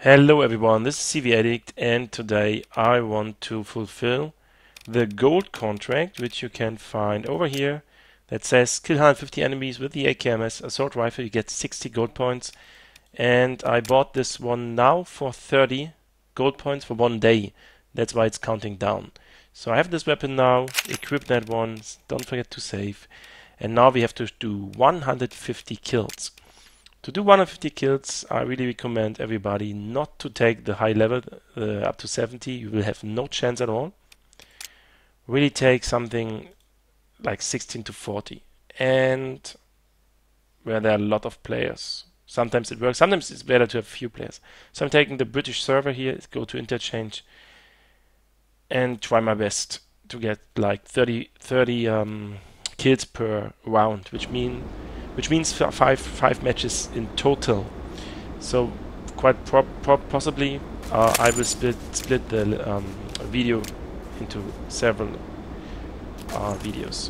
Hello everyone, this is CV Addict, and today I want to fulfill the gold contract, which you can find over here, that says kill 150 enemies with the AKMS assault rifle, you get 60 gold points. And I bought this one now for 30 gold points for 1 day. That's why it's counting down. So I have this weapon now, equip that one, don't forget to save. And now we have to do 150 kills. To do 150 kills, I really recommend everybody not to take the high level up to 70. You will have no chance at all. Really take something like 16 to 40. And where there are a lot of players. Sometimes it works, sometimes it's better to have few players. So I'm taking the British server here, go to Interchange, and try my best to get like 30 kills per round, which means five matches in total. So quite possibly I will split the video into several videos.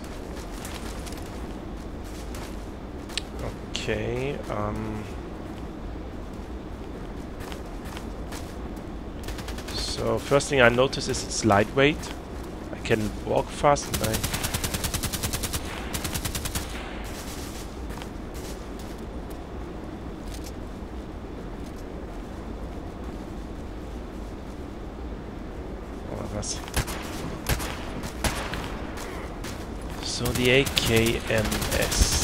Okay. So first thing I notice is it's lightweight. I can walk fast and So the AKMS.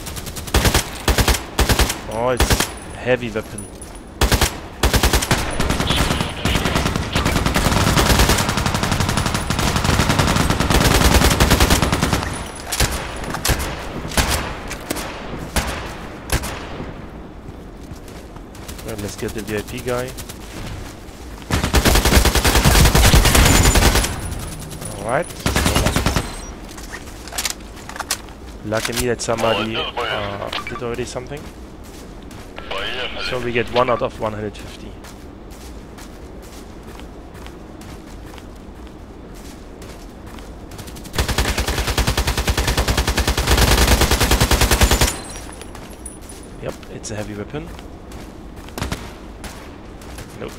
Oh, it's heavy weapon. Well, let's get the VIP guy. Alright. Lucky me that somebody did already something. So we get 1 out of 150. Yep, it's a heavy weapon. Nope.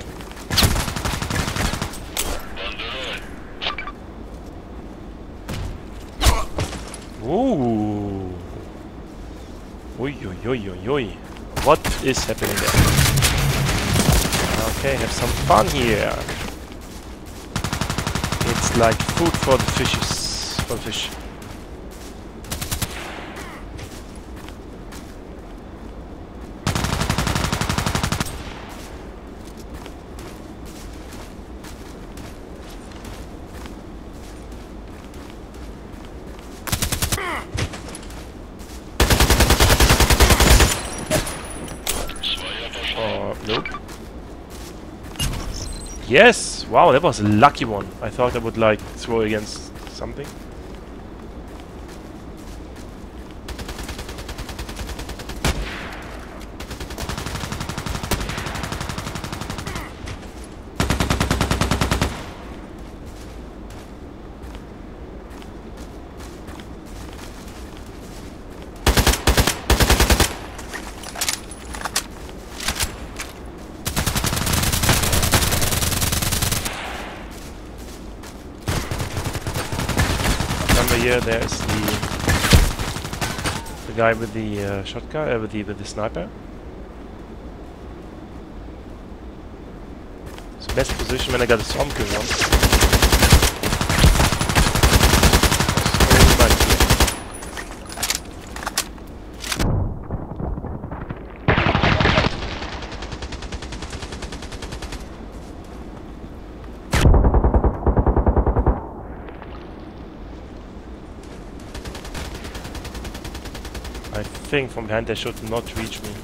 Ooh. Oi, oi, oi, oi, oi. What is happening there? Okay, have some fun here. It's like food for the fishes. For the fish. Nope. Yes! Wow, that was a lucky one. I thought I would like throw against something. Here there's the guy with the shotgun, with the sniper. It's the best position when I got a Sawmill once. I think from behind they should not reach me.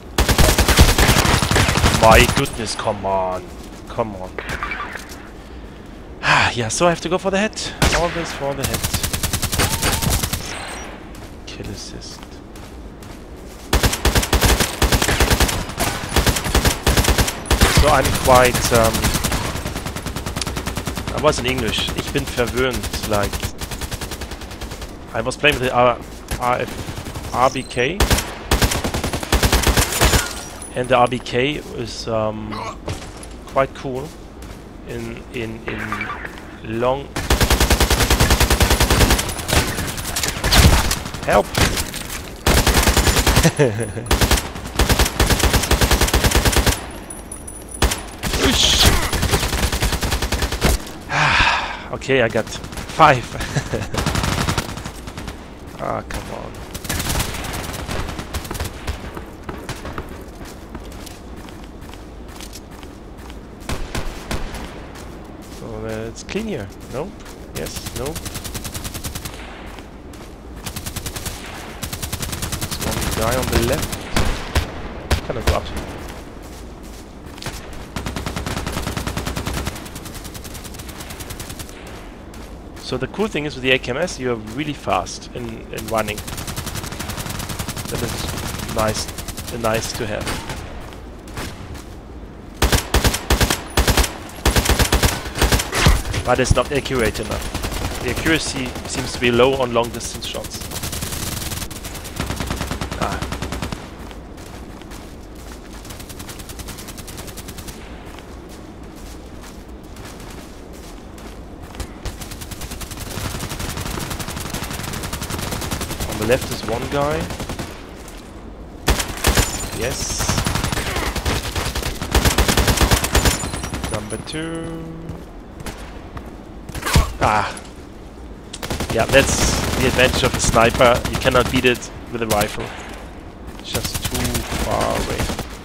My goodness, come on. Come on. Yeah, so I have to go for the head. Always for the head. Kill assist. So I'm quite... I was in English. Ich bin verwöhnt. Like... I was playing with the RBK, and the RBK is quite cool in long. Help! Okay, I got 5. Ah, come on. So it's clean here. Nope. Yes. Nope. There's one guy on the left. Can I go up? So the cool thing is with the AKMS, you're really fast in running. That is nice to have. But it's not accurate enough. The accuracy seems to be low on long distance shots. On the left is one guy. Yes. Number 2. Yeah, that's the advantage of a sniper. You cannot beat it with a rifle. It's just too far away.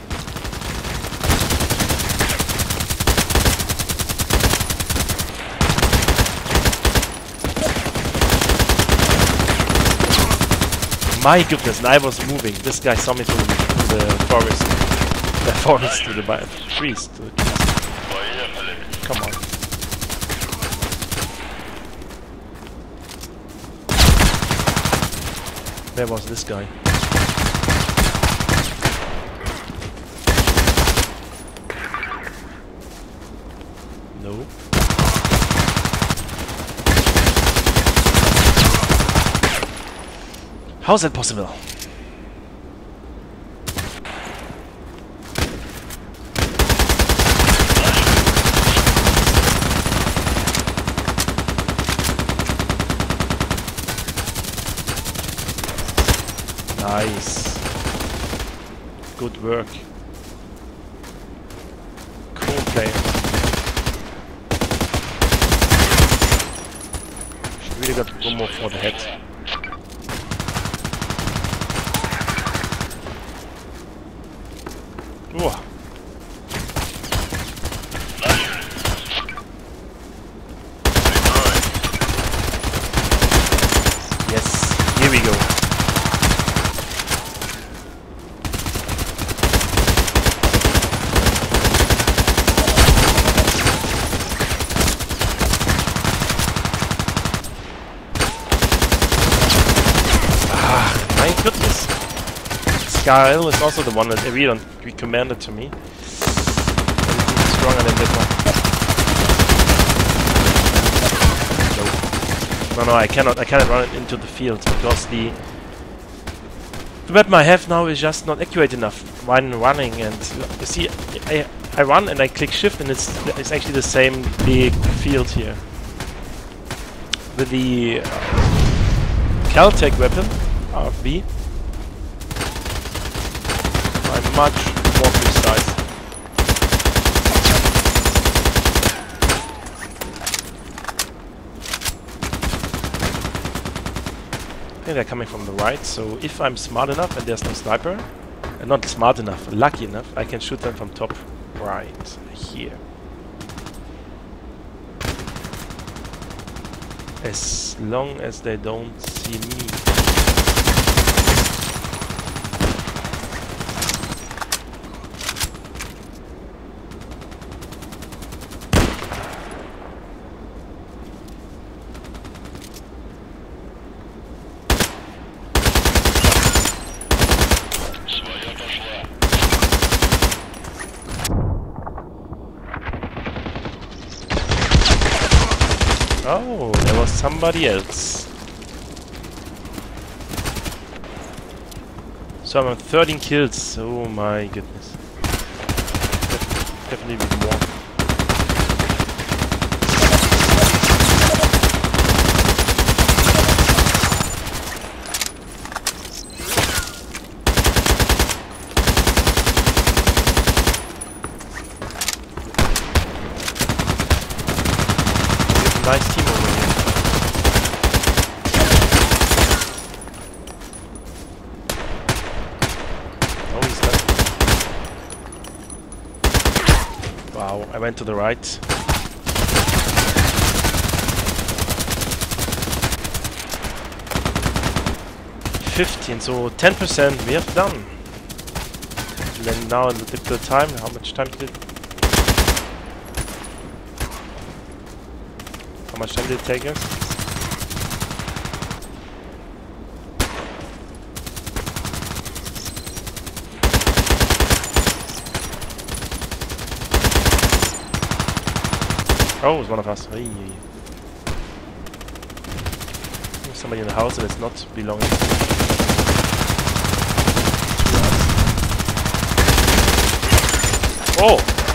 My goodness, and I was moving. This guy saw me through the forest. The forest to the trees. Come on. Where was this guy? No. How is that possible? Nice. Good work. Cool player. She really got one more for the head. Whoa. Yes, here we go. My goodness. Kyle is also the one that Radeon recommended to me. He's stronger than that one. No, I cannot run it into the field because the weapon I have now is just not accurate enough when running. And you see, I run and I click shift and it's actually the same big field here. With the Caltech weapon, RFB, I'm much more precise. I think they're coming from the right, so if I'm smart enough and there's no sniper, and not smart enough, lucky enough, I can shoot them from top right here. As long as they don't see me. Oh, there was somebody else. So I'm on 13 kills. Oh my goodness. Definitely more. Nice team over here. Oh, he's dead. Wow, I went to the right. 15, so 10% we have done. And then now in the typical time, how much time did it take us? Oh, it's one of us. Hey. There's somebody in the house that's not belonging. Oh!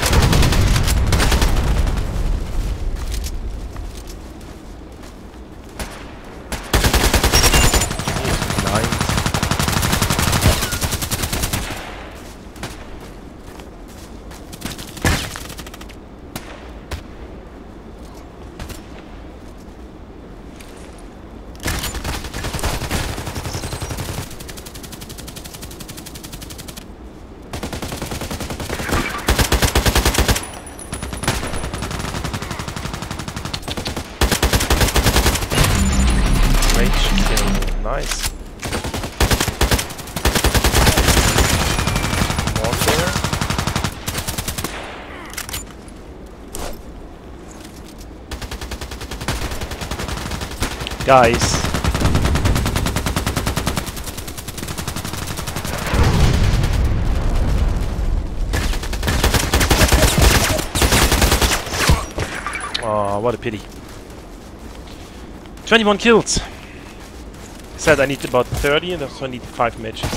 Nice. One there. Guys. Oh, what a pity. 21 kills. Said I need about 30 and so I need 5 matches.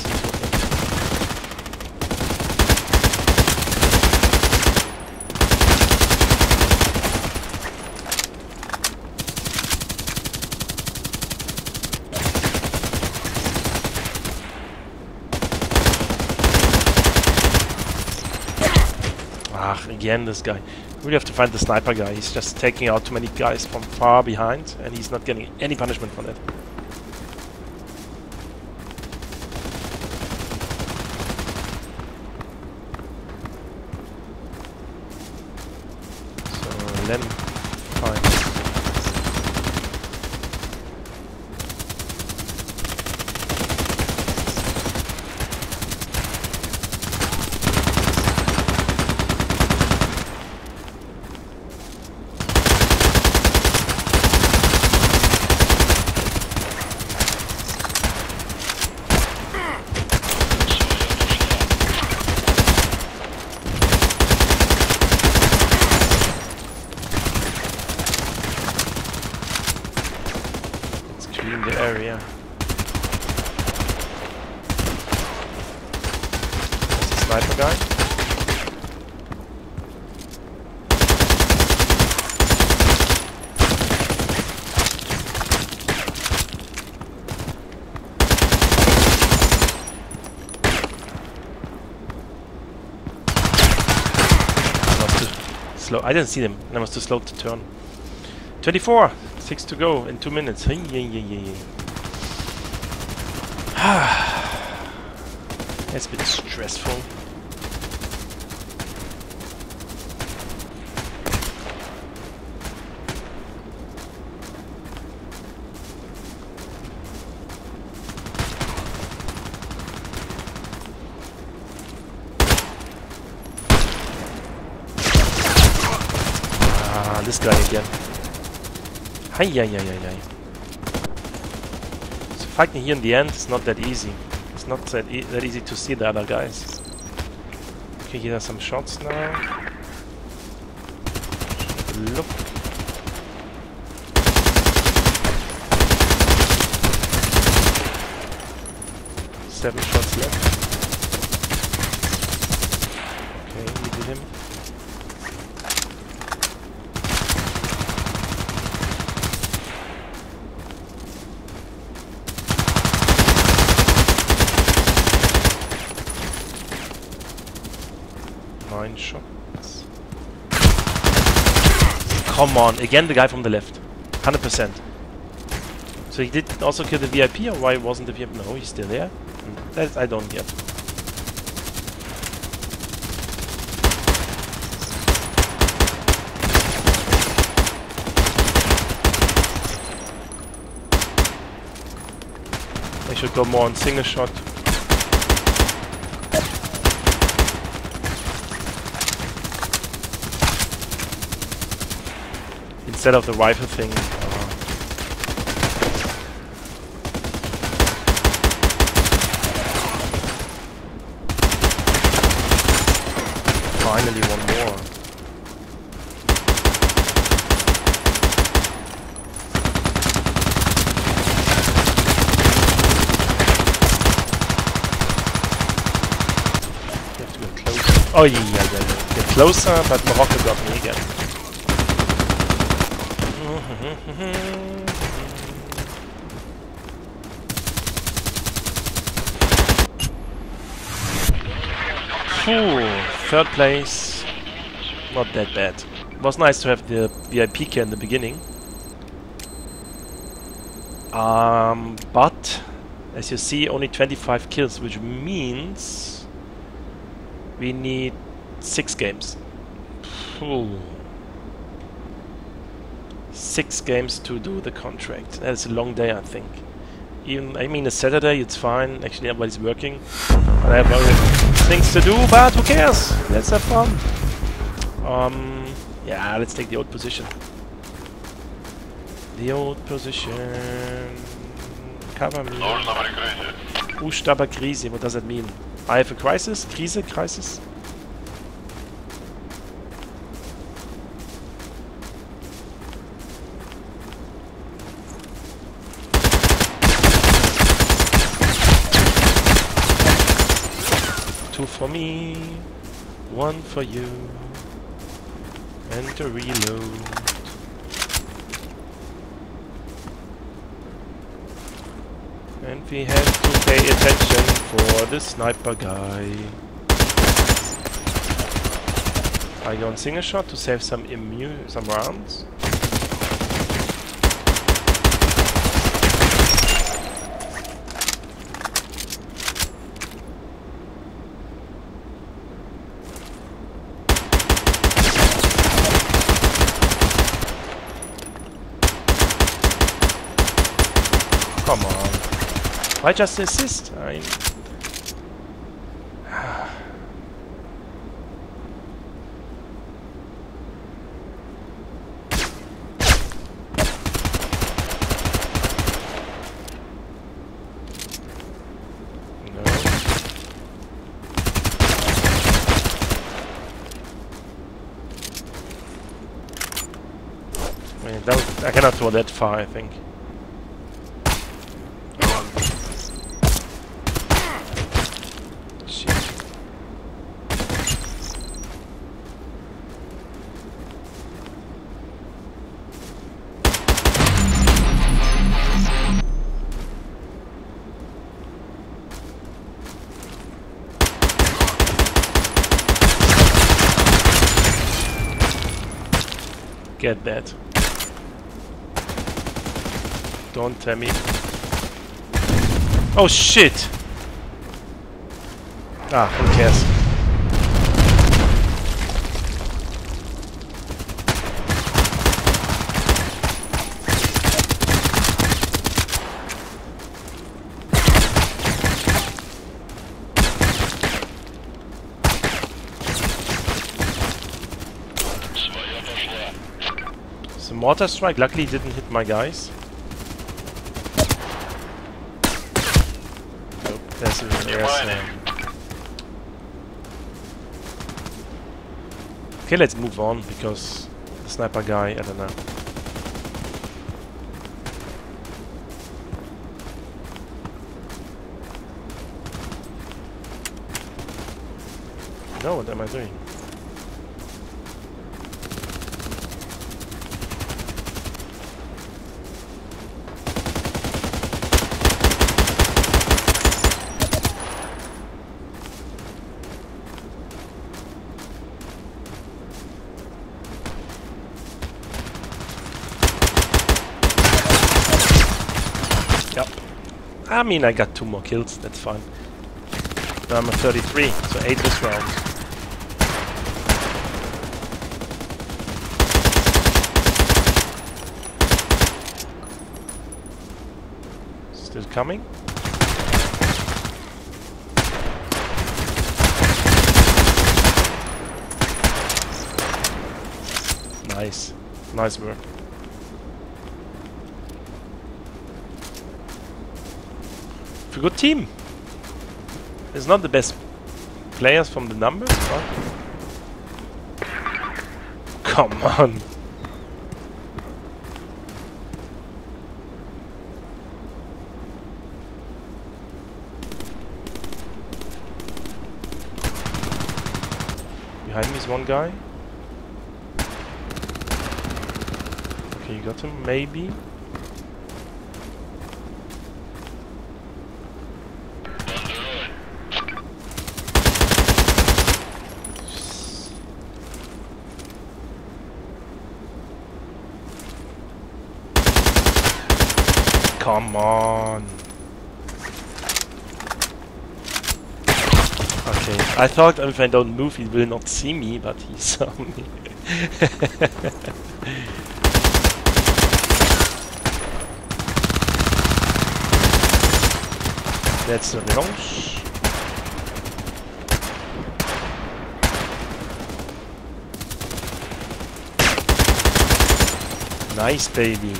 Ah, again this guy. We really have to find the sniper guy. He's just taking out too many guys from far behind and he's not getting any punishment for that. Then fine. In the area. There's a sniper guy. I was too slow. I didn't see them. I was too slow to turn. 24. 6 to go in 2 minutes. Hey, It's a bit stressful. Ah, this guy again. So fighting here in the end is not that easy. It's not that easy to see the other guys. Okay, here are some shots now. Look. Seven shots left. Okay, we did him. Shots. come on, again the guy from the left. 100%. So he did also kill the VIP, or why wasn't the VIP? No, he's still there. That I don't get. I should go more on single shot. Instead of the rifle thing. Finally one more. You have to get closer. Oh yeah, get closer, but Morocco got me again. Third place, not that bad. It was nice to have the VIP key in the beginning. But as you see, only 25 kills, which means we need 6 games. 6 games to do the contract. That's a long day, I think. Even, I mean, a Saturday, it's fine. Actually, everybody's working. But I have other things to do, but who cares? Let's have fun. Yeah, let's take the old position. The old position. Cover me. Krise. What does that mean? I have a crisis? Crisis? Two for me, one for you, and to reload. And we have to pay attention for the sniper guy. I go on single shot to save some rounds. Come on. Why just assist? I cannot throw that far, I think. Get that. Don't tell me. Oh shit! Ah, who cares? The mortar strike luckily didn't hit my guys. Nope, there's okay, let's move on because the sniper guy, I don't know. No, what am I doing? I mean, I got 2 more kills, that's fine. Now I'm at 33, so 8 this round. Still coming. Nice. Nice work. It's a good team. It's not the best players from the numbers, but... Come on! Behind me is one guy. Okay, you got him, maybe? Come on. Okay, I thought if I don't move he will not see me, but he saw me. That's the launch. Nice, baby.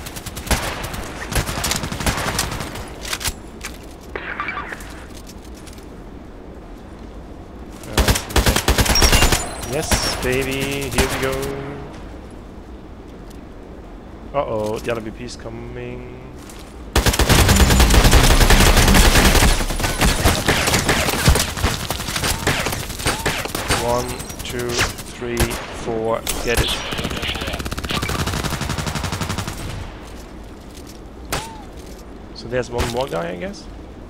Yes, baby, here we go. Uh-oh, the other BP is coming. One, two, three, four, get it. So there's one more guy, I guess?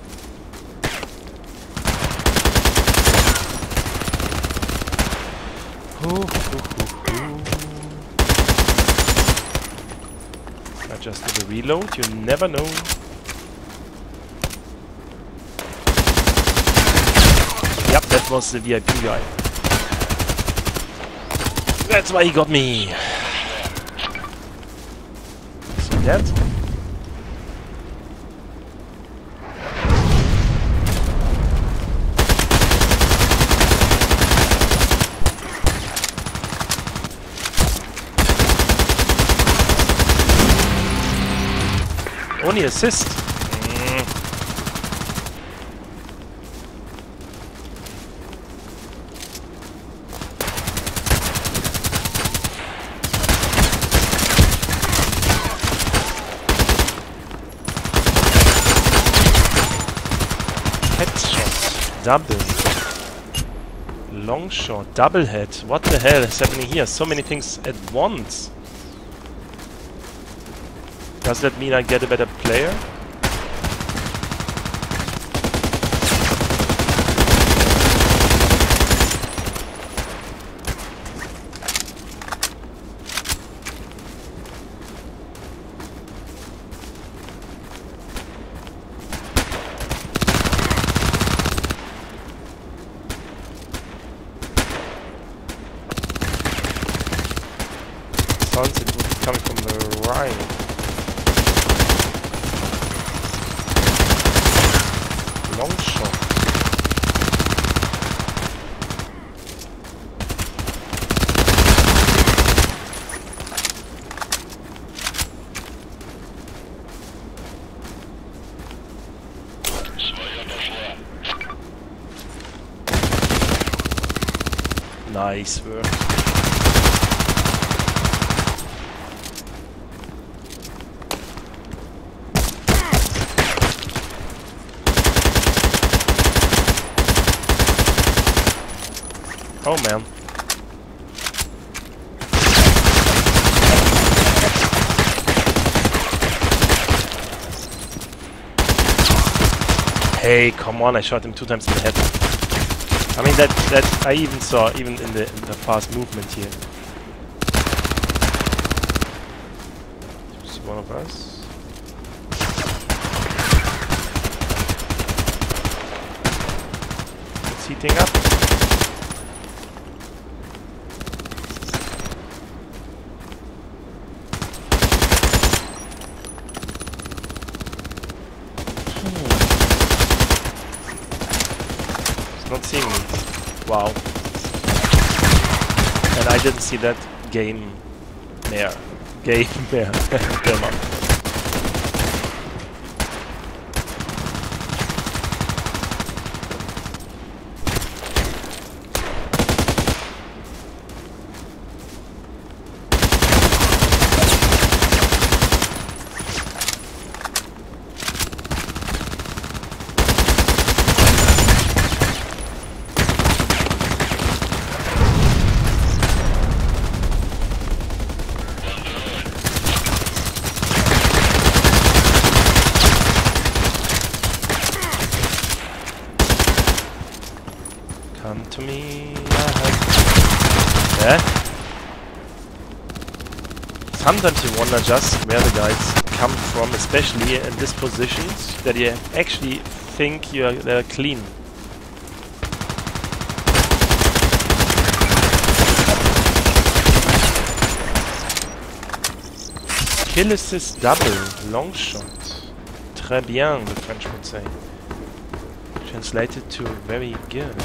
I just did a reload, you never know. Yep, that was the VIP guy. That's why he got me. So that. Only assist. Headshot. Double. Long shot. Double head. What the hell is happening here? So many things at once. Does that mean I get a better player? Sounds it would be coming from the right. Long shot. Nice work. Oh man. Hey, come on, I shot him 2 times in the head. I mean that I even saw even in the fast movement here. It's one of us. He's heating up. He's not seeing me. Wow. And I didn't see that game mehr. Game mehr. Genau. Come to me. Yeah. Sometimes you wonder just where the guys come from, especially in these positions, that you actually think they're clean. Kill assist double, long shot. Très bien, the French would say. Translated to very good.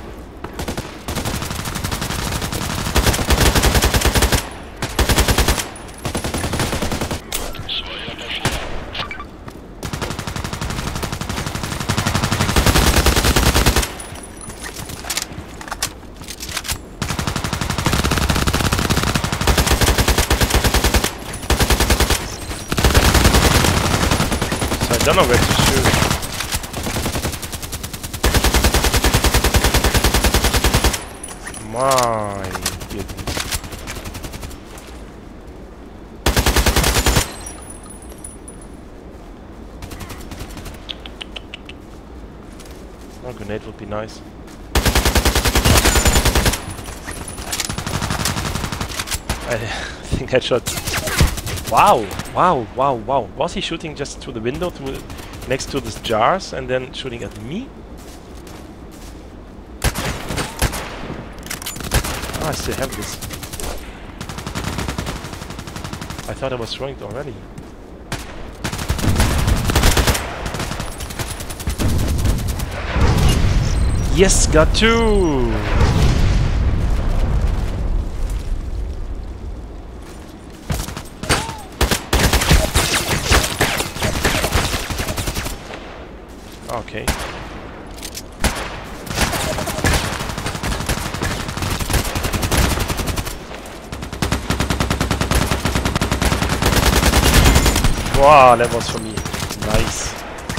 I don't know where to shoot. My goodness. A grenade would be nice. I think headshot. Wow, wow, wow, wow. Was he shooting just through the window, next to these jars, and then shooting at me? Oh, I still have this. I thought I was throwing it already. Yes, got two! Okay. Wow, that was for me. Nice.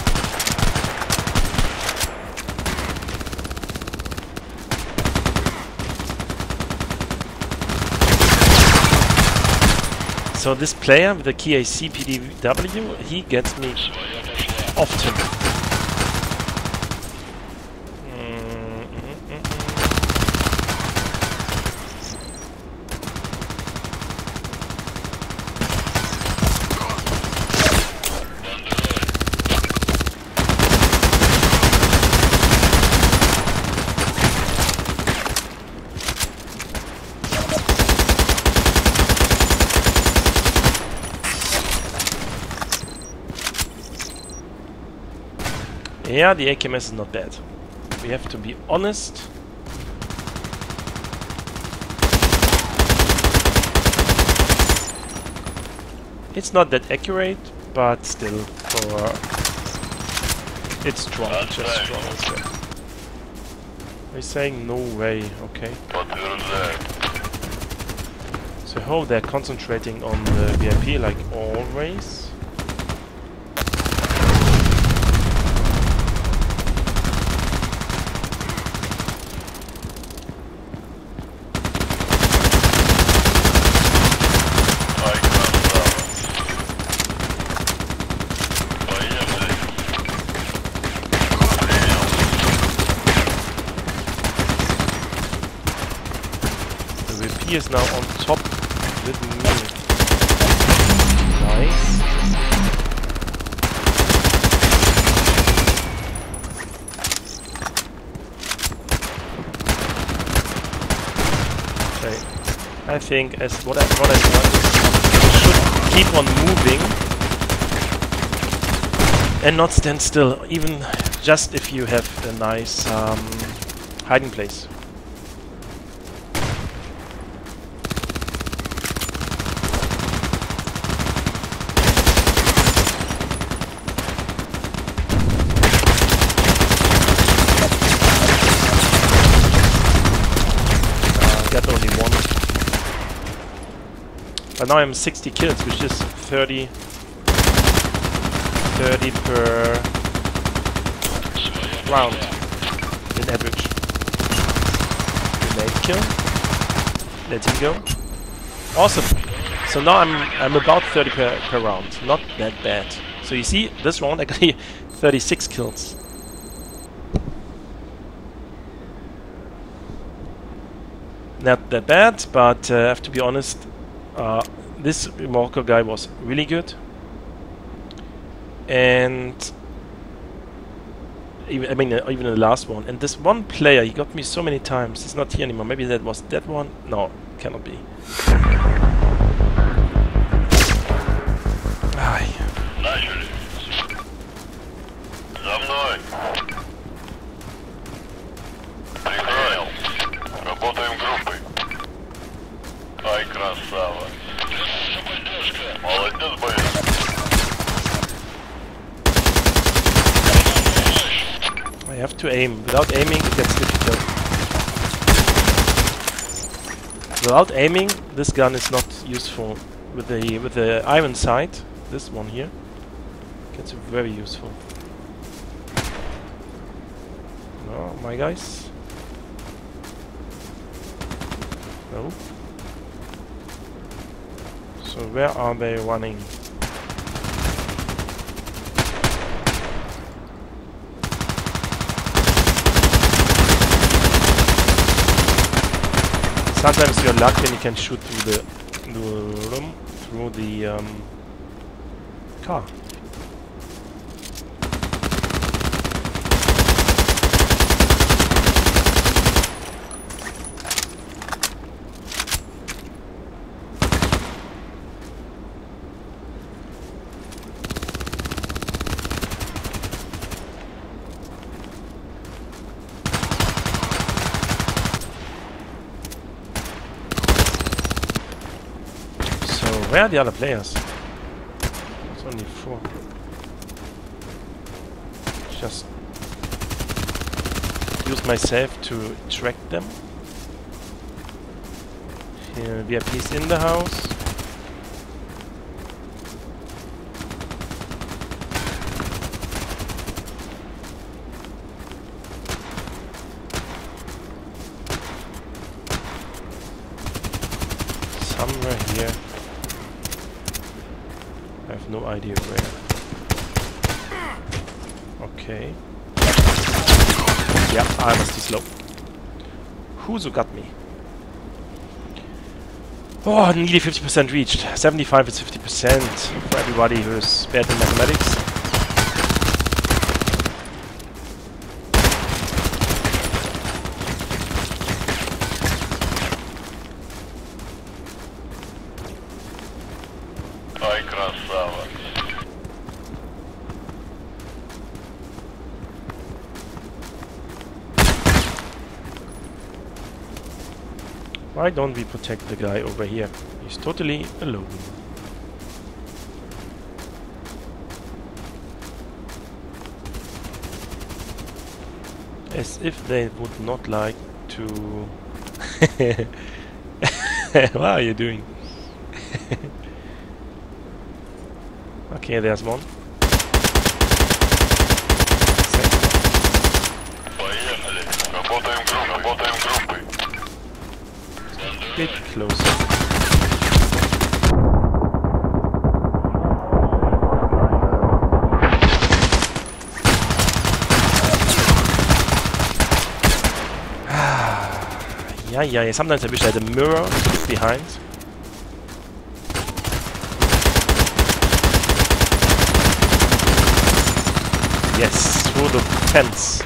So this player with the key ACPDW, he gets me often. Yeah, the AKMS is not bad. We have to be honest. It's not that accurate, but still, it's strong. It's just strong. Okay. They're saying no way. Okay. So I hope they're concentrating on the VIP like always. He is now on top with me. Nice. I think as what I've done is you should keep on moving and not stand still, even just if you have a nice hiding place. Got only one. But now I'm 60 kills, which is 30 per round in average. Grenade kill. Let him go. Awesome. So now I'm about 30 per round. Not that bad. So you see, this round actually 36 kills. Not that bad, but I have to be honest, this remorker guy was really good. And even even the last one. And this one player, he got me so many times. He's not here anymore. Maybe that was that one. No, cannot be. Ay. За мной. Принял. Работаем группой. Ай, красава. Молодец, боец. I have to aim. Without aiming, it gets difficult. Without aiming, this gun is not useful. With the iron sight, this one here, gets very useful. No, my guys. No. So where are they running? Sometimes you're lucky and you can shoot through the car. Where are the other players? It's only 4. Just use myself to track them. Here, VIP's in the house. Somewhere here. I have no idea where. Okay. Yeah, I was too slow. Who's who got me? Oh, nearly 50% reached. 75 is 50% for everybody who's bad in mathematics. Ай, красава. Why don't we protect the guy over here? He's totally alone. As if they would not like to... What are you doing? Okay, there's one. Поехали. Работаем группой. Bit closer. Yeah. Sometimes I wish I had a mirror behind. Yes, through the fence.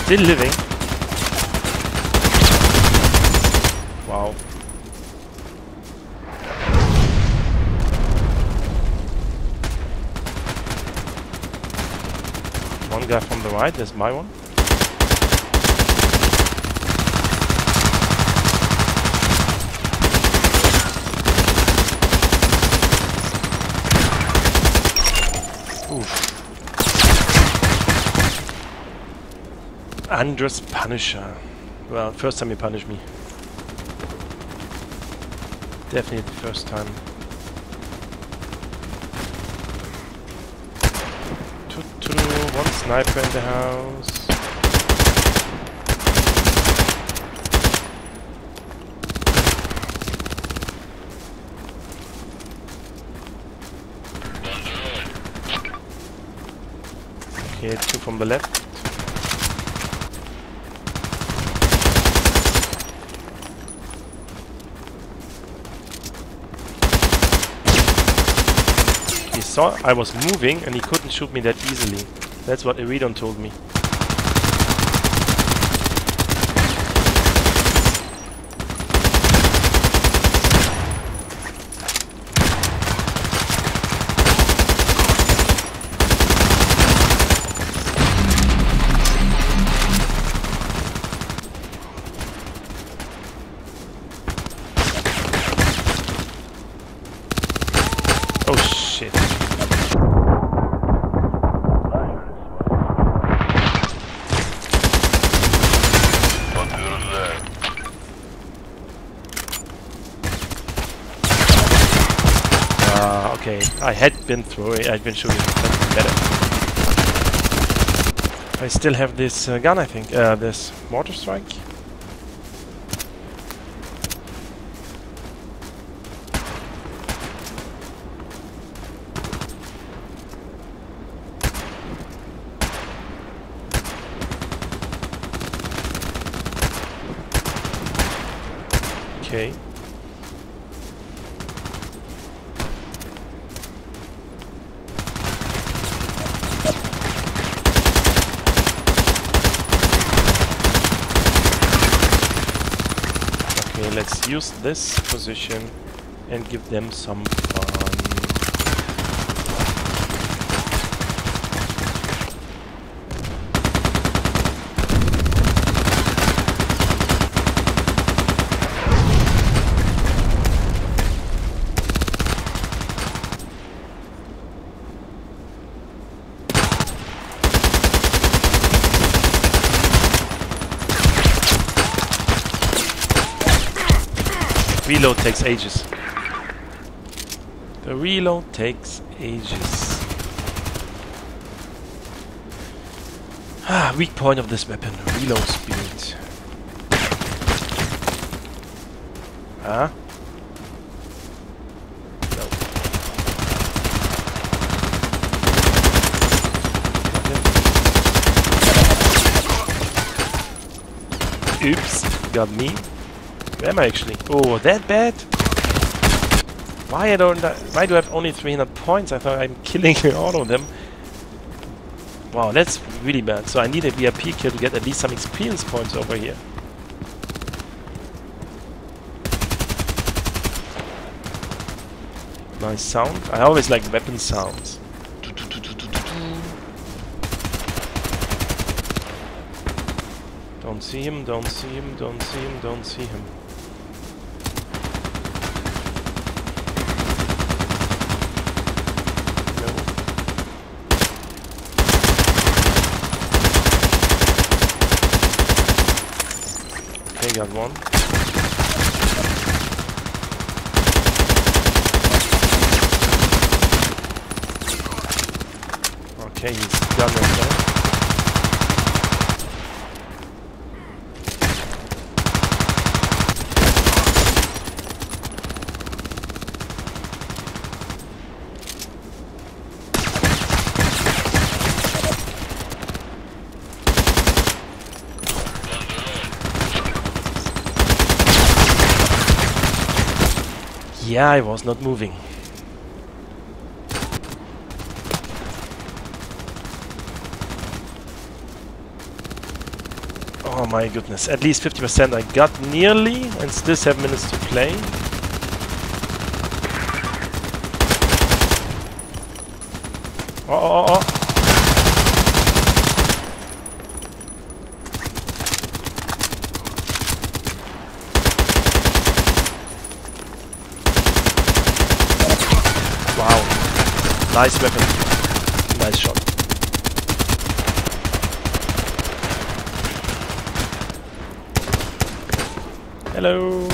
Still living. Wow. One guy from the right, there's my one. Oof. Andres Punisher. Well, first time he punished me. Definitely the first time. One sniper in the house. Okay, two from the left. He saw I was moving and he couldn't shoot me that easily. That's what Radeon told me. Oh shit. Okay, I had been throwing, I'd been shooting, that's better. I still have this gun, I think, this mortar strike. Okay. Let's use this position and give them some fun. Reload takes ages. The reload takes ages. Ah, weak point of this weapon. Reload speed. Huh? No. Oops, got me. Where am I actually? Oh, that bad? Why do I have only 300 points? I thought I'm killing all of them. Wow, that's really bad. So I need a VIP kill to get at least some experience points over here. Nice sound. I always like weapon sounds. Don't see him, don't see him, don't see him, don't see him. Okay, got one. Okay, he's done that. Yeah, I was not moving. Oh my goodness, at least 50% I got nearly, and still 7 minutes to play. Oh. Wow. Nice weapon. Nice shot. Hello.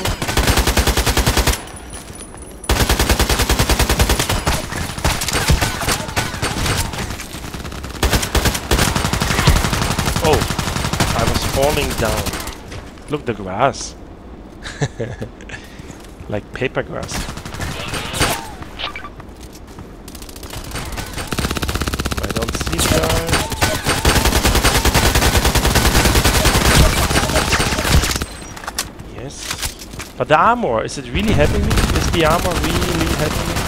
Oh, I was falling down. Look, the grass. Like paper grass. I don't see the guy. Yes. But the armor, is it really helping me? Is the armor really helping me?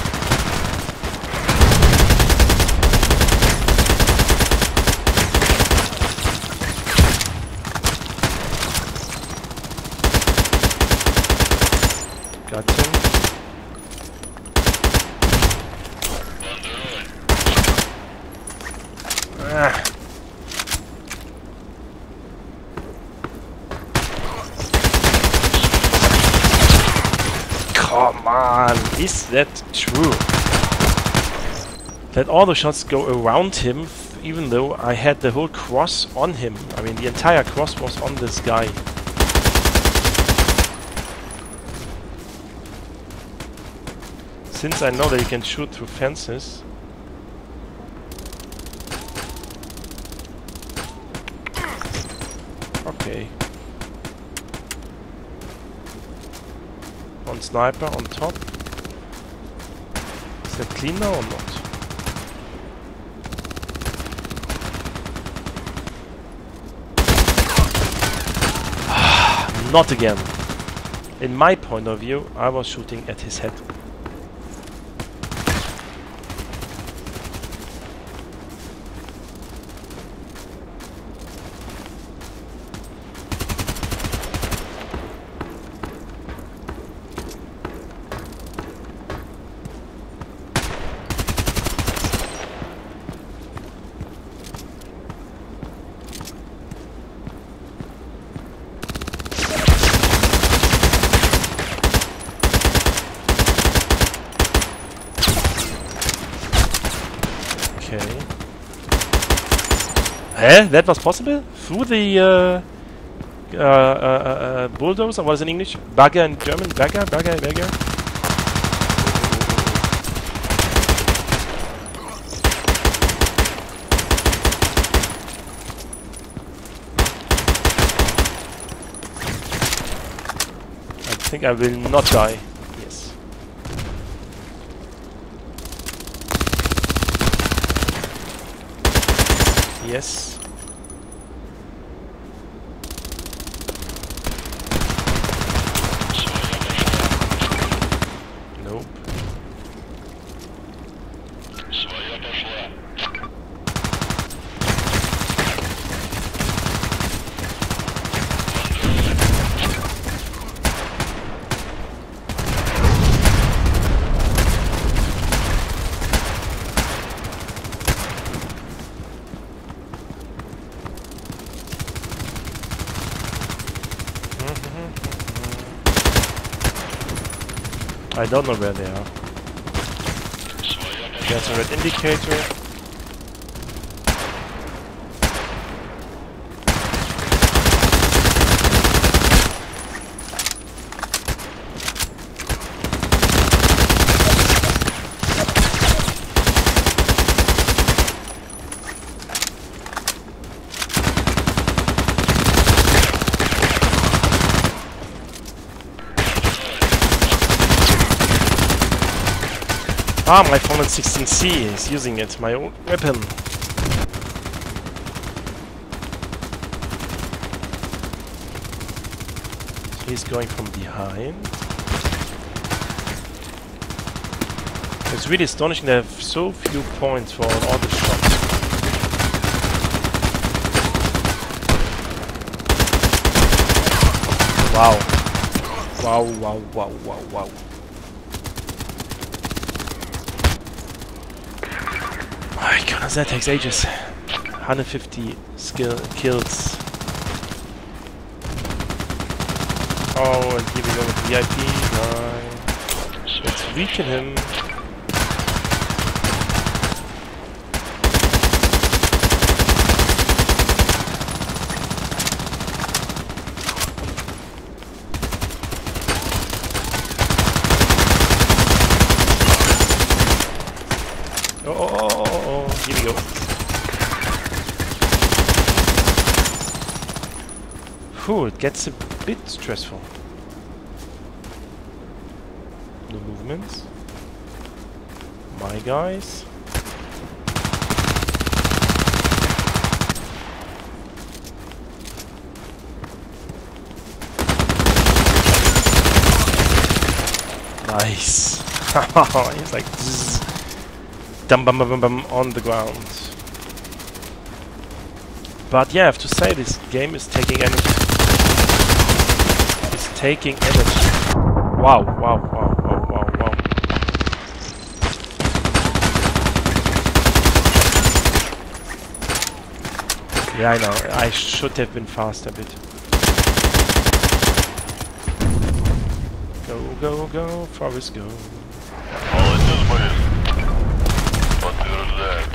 Got him. Ah. Come on, is that true? That all the shots go around him, even though I had the whole cross on him. I mean, the entire cross was on this guy. Since I know that you can shoot through fences. Okay. One sniper on top. Is that clean now or not? Not again. In my point of view, I was shooting at his head. Eh? That was possible? Through the bulldozer? What is it in English? Bagger in German? Bagger? I think I will not die. Yes. Yes. Nope. I don't know where they are. There's a red indicator. Ah, my fallen 16C is using it, my own weapon. So he's going from behind. It's really astonishing they have so few points for all the shots. Wow. Wow, wow, wow, wow, wow. My goodness, that takes ages. 150 kills. Oh, and here we go with VIP guy. Let's weaken him. Oh, here we go. Whew, it gets a bit stressful. No movements. My guys. Nice. He's like zzz, dum bum bum bum bum on the ground. But yeah, I have to say this game is taking energy. It's taking energy. Wow, wow, wow, wow, wow, wow. Yeah, I know. I should have been faster a bit. Go, go, go, Forrest, go. Молодец, Борис. Подтверждаю.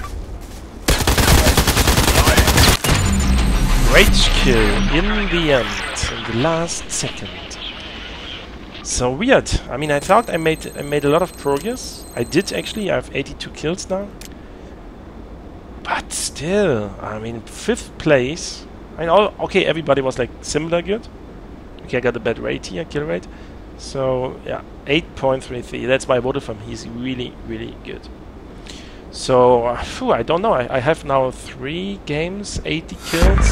Rage kill in the end, in the last second. So weird. I mean, I thought I made a lot of progress. I did actually. I have 82 kills now. But still, I mean, 5th place. I know. Okay, everybody was like similar good. Okay, I got a bad rate here, kill rate. So yeah, 8.33. That's why I voted for him. He's really, really good. So I don't know. I have now 3 games, 80 kills,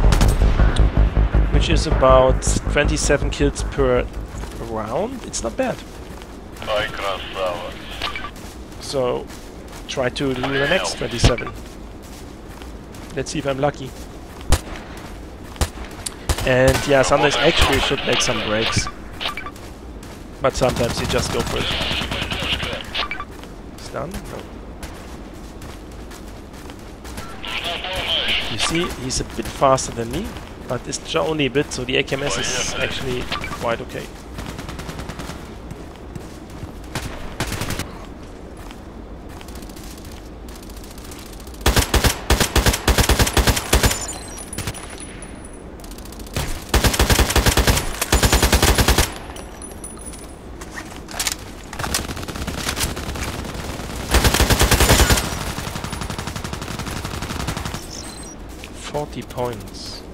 which is about 27 kills per round. It's not bad. Ай, красава. So try to do the next 27. Let's see if I'm lucky. And yeah, sometimes actually you should make some breaks. But sometimes you just go for it. It's done? No. You see, he's a bit faster than me, but it's just only a bit, so the AKMS is actually quite okay. Points.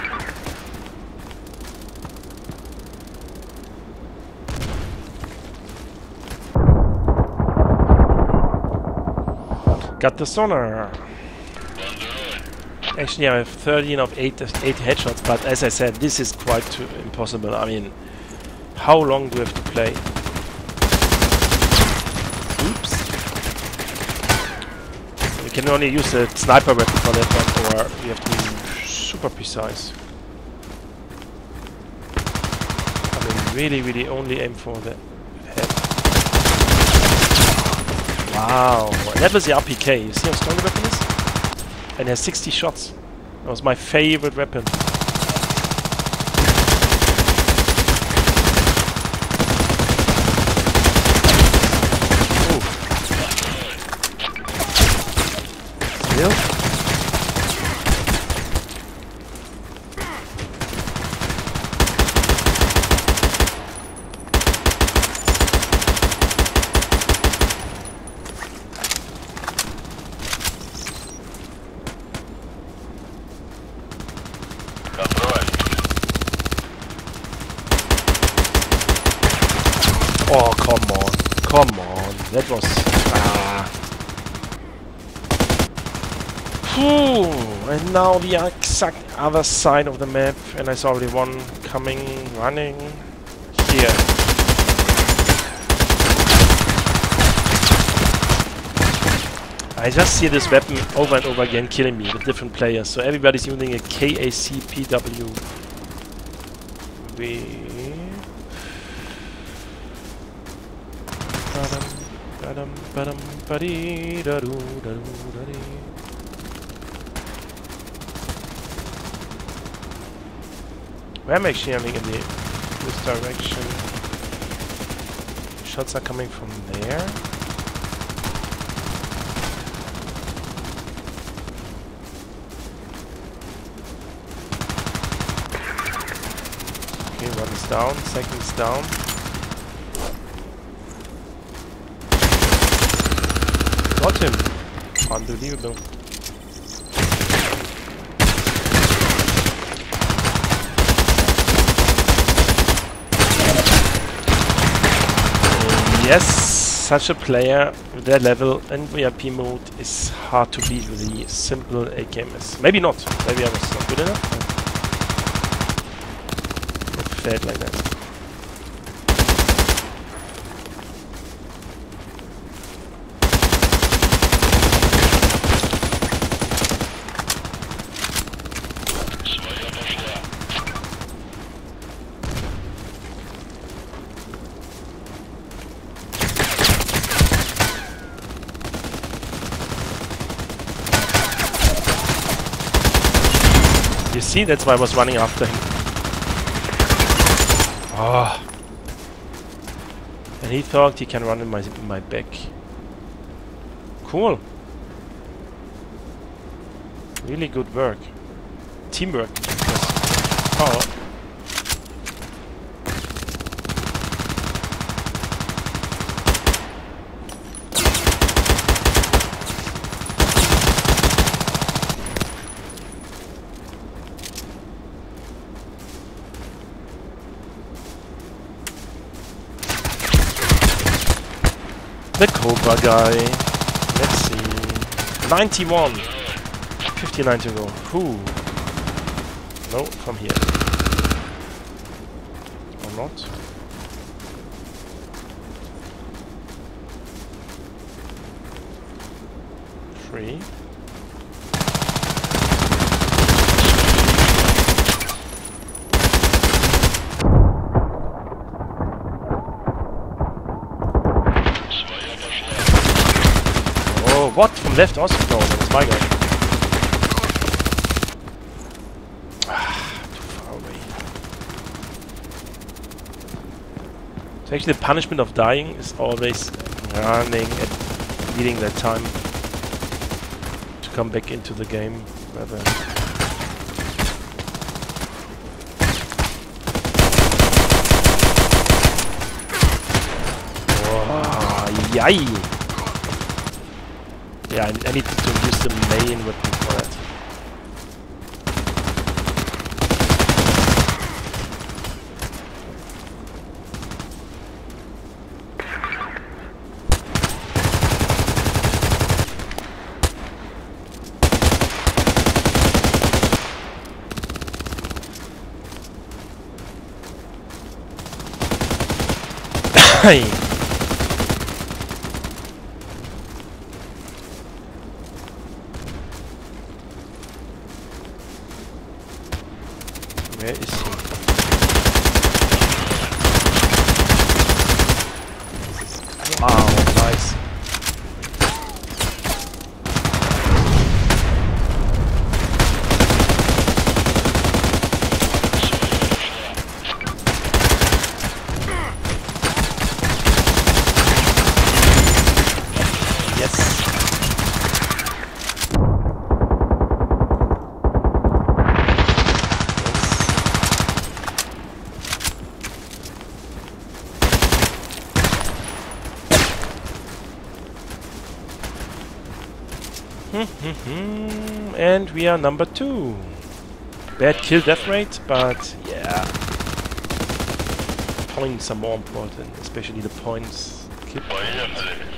Got the sonar. Actually, I have 13 of 8 headshots, but as I said, this is quite impossible. I mean, how long do we have to play? Oops. You can only use a sniper weapon for that one, or you have to be super precise. I mean, really only aim for the head. Wow, that was the RPK. You see how strong the weapon is? And it has 60 shots. That was my favorite weapon. Still? Oh, come on, that was... And now the exact other side of the map, and I saw already one coming, running here. I just see this weapon over and over again killing me with different players, so everybody's using a KAC PW. we... I'm actually aiming in this direction. Shots are coming from there. Okay, one is down, second is down. Got him! Unbelievable. Yes, such a player with that level in VIP mode is hard to beat with the simple AKMS. Maybe not. Maybe I was not good enough. It failed like that. You see, that's why I was running after him. Oh. And he thought he can run in my back. Cool. Really good work. Teamwork. Oh. The Cobra guy. Let's see. 91. 59 to go. Whew. No, from here. Or not. Three. What? From left also? No, that was my guy. Too far away. So actually the punishment of dying is always running and needing that time to come back into the game. Rather. Oh, yay! Yeah, I need to use the main weapon for that. Where is he? Wow, nice. And we are number 2. Bad kill death rate, but yeah. Points are more important, especially the points. Kill points.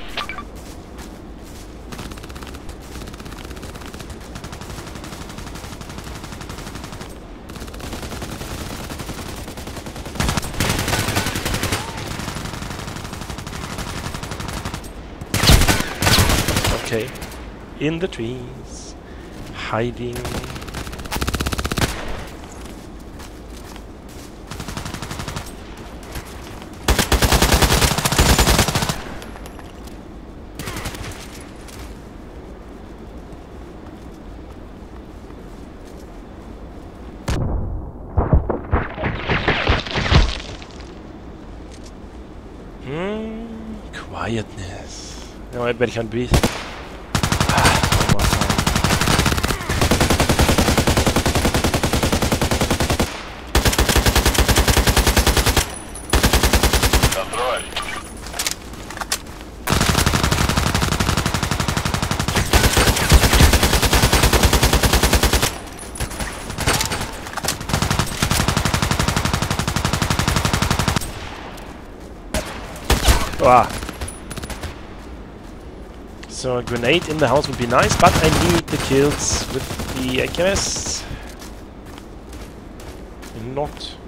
Okay. In the trees, hiding. Tiredness. No, I bet I can't breathe. One more time. Контроль. Ah. So a grenade in the house would be nice, but I need the kills with the AKMS. Not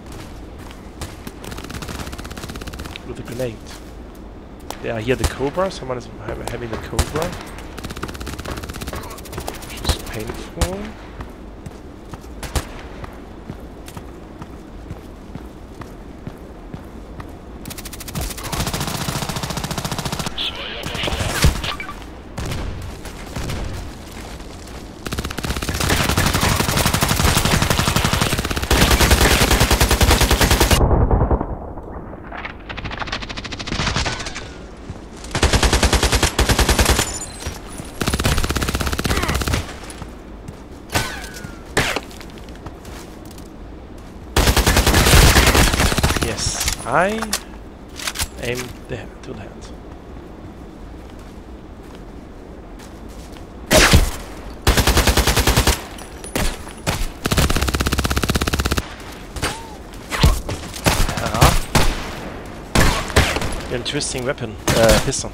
with the grenade. Yeah, I hear the Cobra. Someone is having the Cobra, which is painful. I aim there to the head. Interesting weapon, pistol.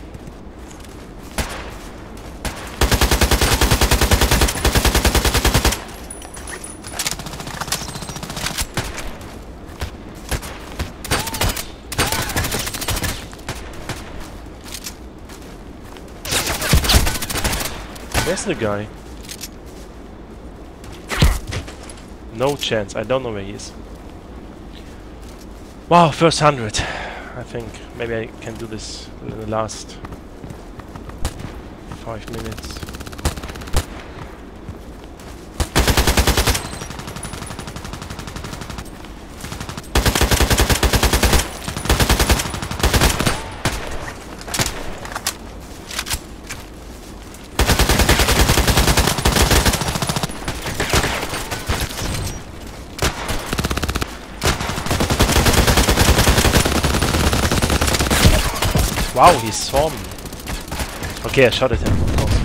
Where's the guy? No chance. I don't know where he is. Wow, first 100. I think maybe I can do this in the last 5 minutes. Wow, he saw me. Okay, I shot at him, of course.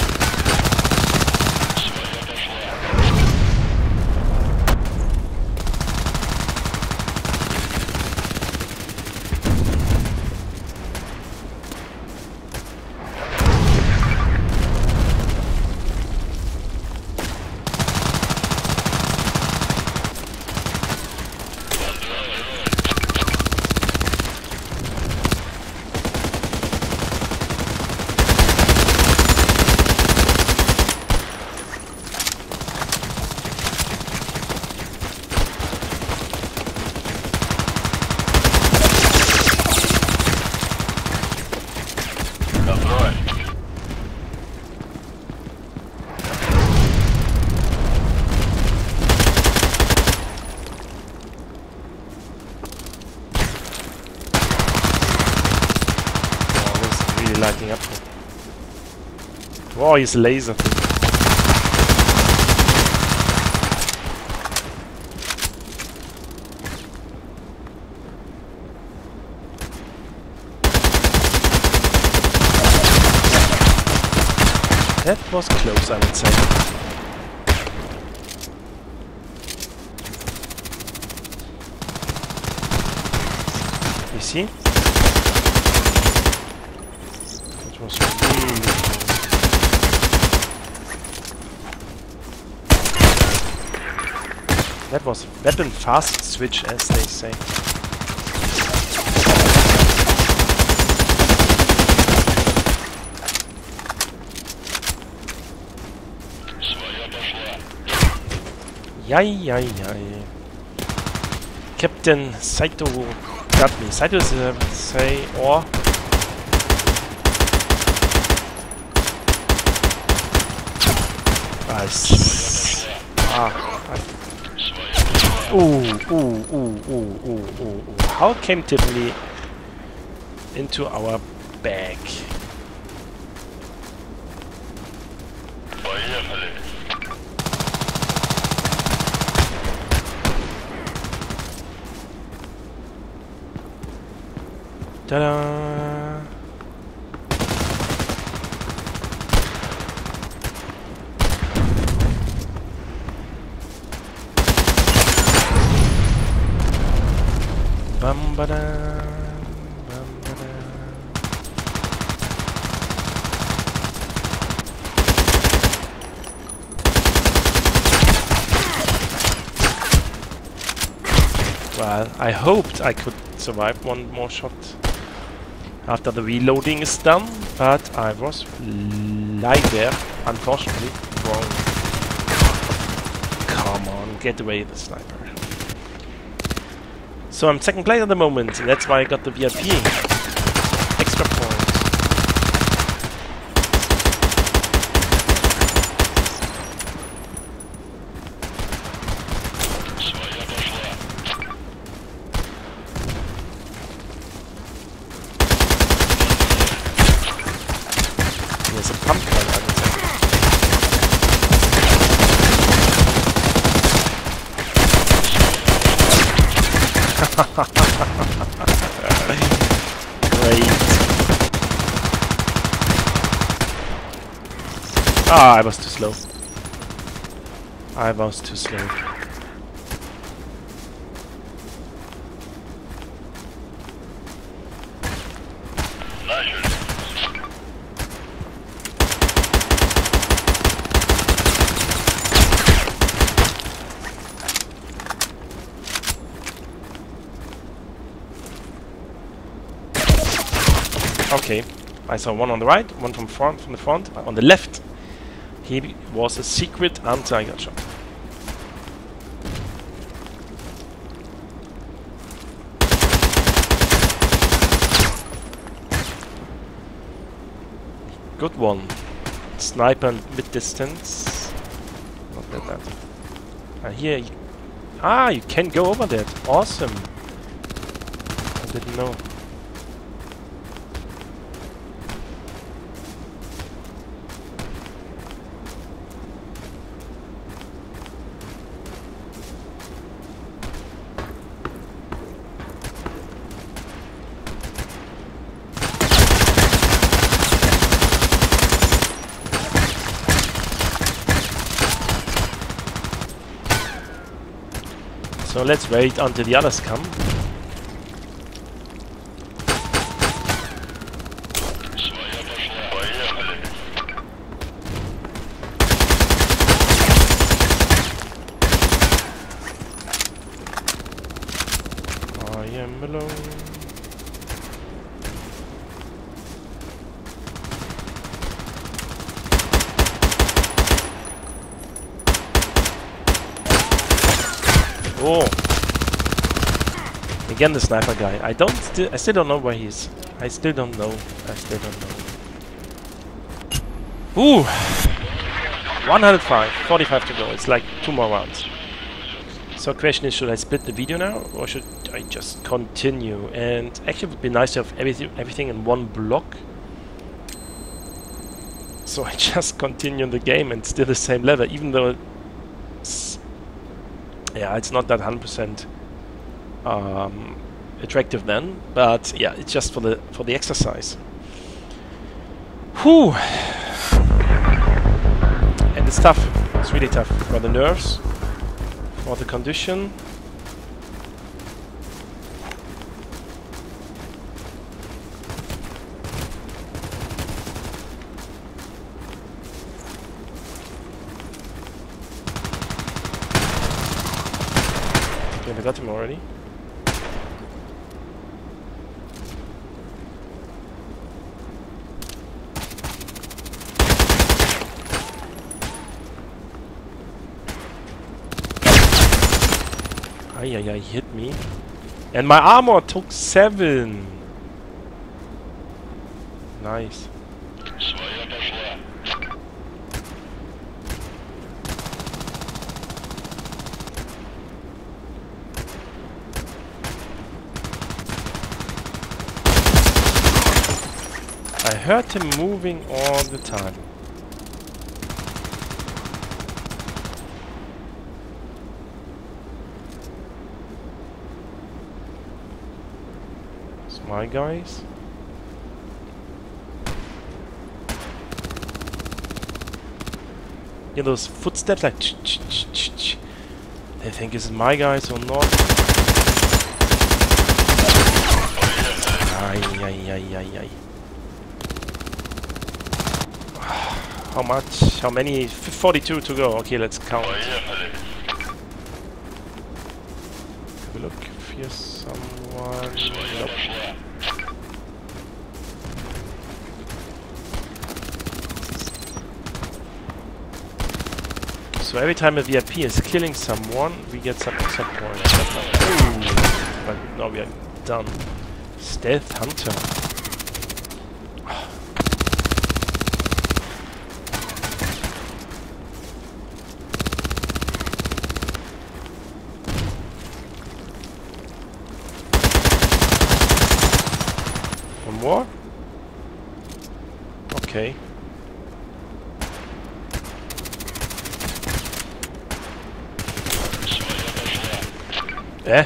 Lighting up. Wow, he's laser. That was close, I would say. You see? Was really close. That was weapon fast switch, as they say. Yay. Captain Saito got me. Saito is say or How came Tiffany into our back. Поехали. Ta-da! Bum ba da, bum ba da. Well, I hoped I could survive one more shot after the reloading is done, but I was lying there, unfortunately, wrong. Come on, get away the sniper. So I'm second place at the moment, and that's why I got the VIP. Extra point. Своя пошла. There's a pump gun, I would say. Great. Ah, I was too slow. I was too slow. Начали. Okay, I saw one on the right, one from the front. On the left, he was a secret until I got shot. Good one. Sniper mid distance. Not bad. And here, you can go over that. Awesome. I didn't know. So let's wait until the others come. Своя пошла. Поехали. I am alone. Oh! Again, the sniper guy. I still don't know where he is. I still don't know. Ooh! 105. 45 to go. It's like 2 more rounds. So question is, should I split the video now, or should I just continue? And actually, it would be nice to have everything in one block. So I just continue the game and still the same level, even though it's not that 100% attractive then, but yeah, it's just for the exercise. Whew! And it's tough. It's really tough for the nerves, for the condition. Okay, I got him already. He hit me. And my armor took 7. Nice. Своя пошла. heard him moving all the time. It's my guys. Yeah, those footsteps like ch ch ch ch ch. They think it's my guys or not. Ay, ay, ay, ay, ay. How much? How many? 42 to go. Okay, let's count. Поехали. Have a look if here's someone. Своя Nope. пошла. So every time a VIP is killing someone, we get some extra points. Ooh. But now we are done. Stealth Hunter. One more? Okay. Своя пошла. Eh?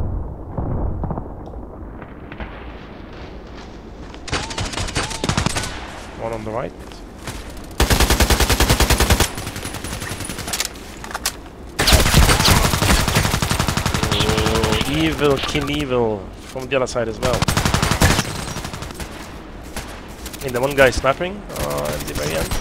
One on the right. Oh, evil Knievel from the other side as well. And the one guy sniping at the very end.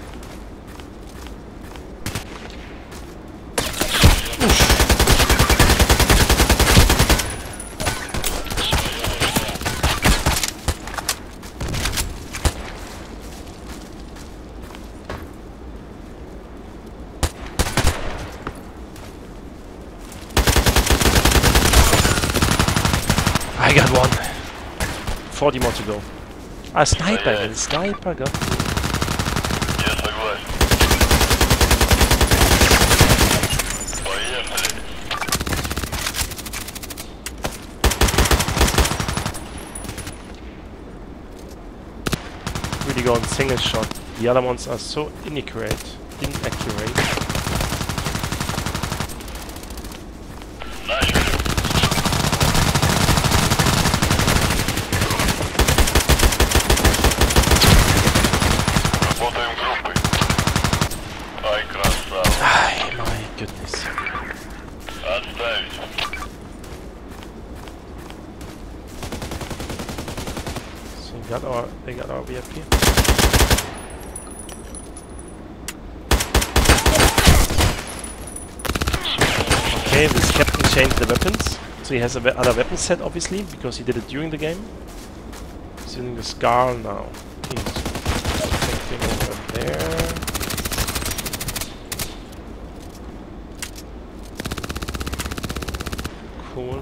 I got one. 40 more to go. Ah, sniper, man. Sniper got me. Я согласен. Поехали. Really going single shot. The other ones are so inaccurate. Начали. Работаем группой. Ай, красава. Ay, my goodness. Отставить. So they got our VIP. Okay, this captain changed the weapons. So he has a other weapon set, obviously, because he did it during the game. He's using the Scar now. He's protecting over there. Cool.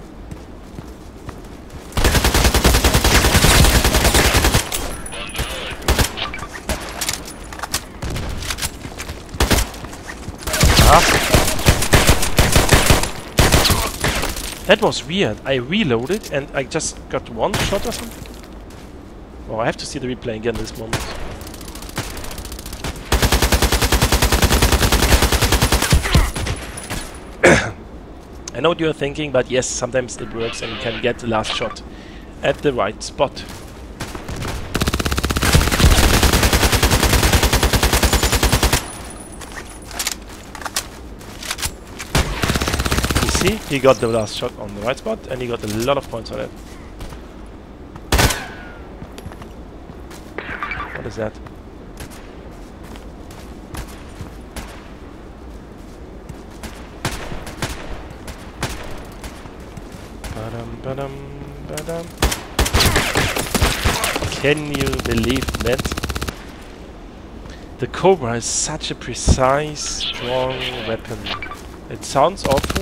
That was weird. I reloaded and I just got one shot or something. Oh, I have to see the replay again this moment. I know what you're thinking, but yes, sometimes it works and you can get the last shot at the right spot. See, he got the last shot on the right spot and he got a lot of points on it. What is that? Badum, badum, badum. Can you believe that? The Cobra is such a precise, strong weapon. It sounds awful.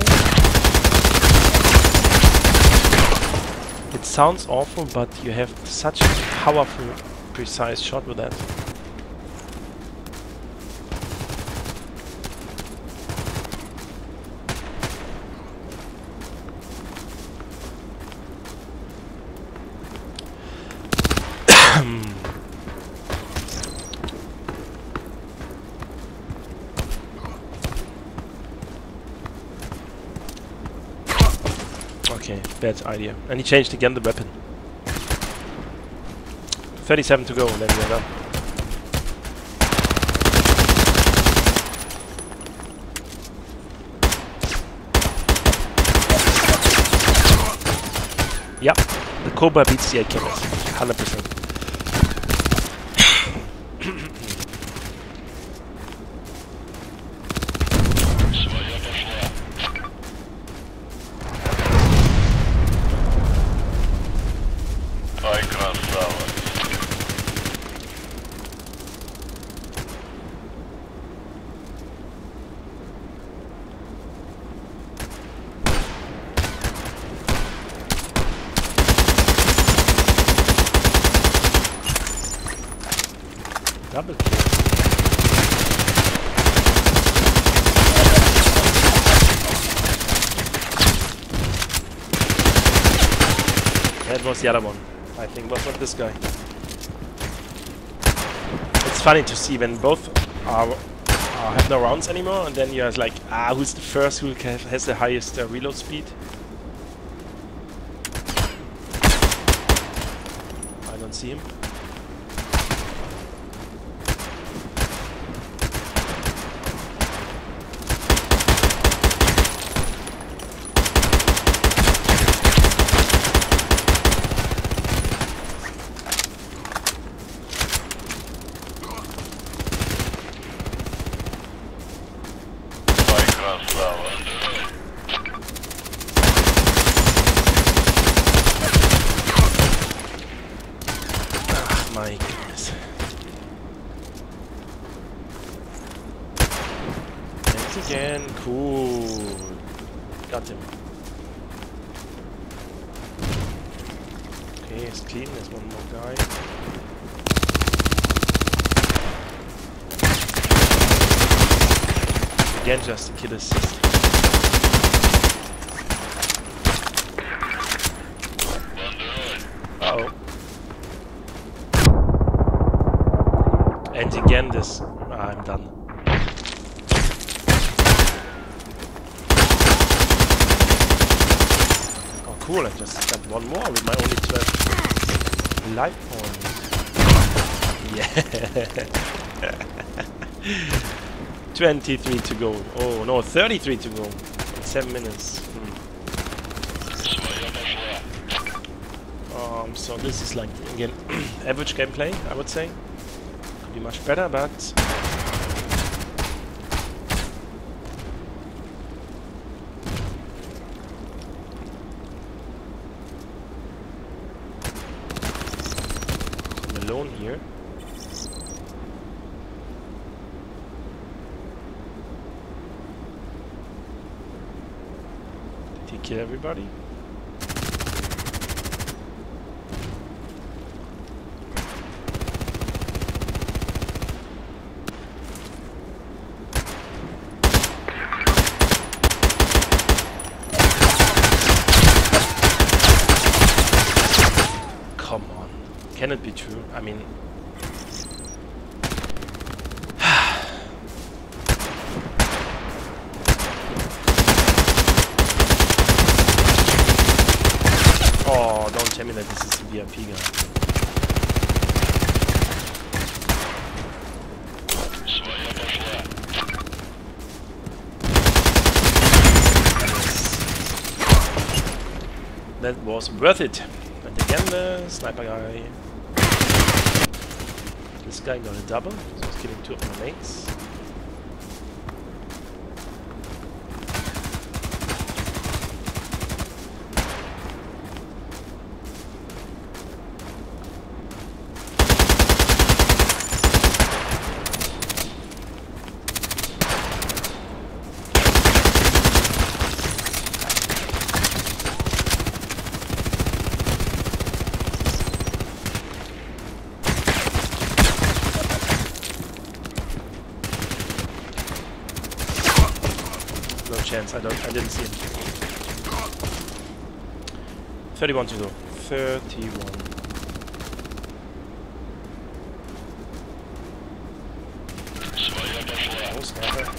It sounds awful, but you have such a powerful, precise shot with that. Okay, bad idea. And he changed again the weapon. 37 to go, and then we're done. Yeah, the Cobra beats the AKMS, 100%. Double kill. That was the other one. I think was not this guy. It's funny to see when both have no rounds anymore, and then you're like, who's the first who has the highest reload speed? I don't see him. My goodness. Thanks again. Cool. Got him. Okay, it's clean. There's one more guy. Again, just a kill assist. Uh-oh. And again this... I'm done. Oh cool, I just got one more with my only 12 life points. Yeah! 23 to go. Oh no, 33 to go. In 7 minutes. So this is like, again, average gameplay, I would say. Could be much better, but... I'm alone here. Did he kill everybody? Can it be true? I mean... Oh, don't tell me that this is a VIP guy. That was worth it. And again the sniper guy. This guy got a double, so he's killing 2 of my mates. No chance, I didn't see him. 31 to go. 31. Oh, sniper.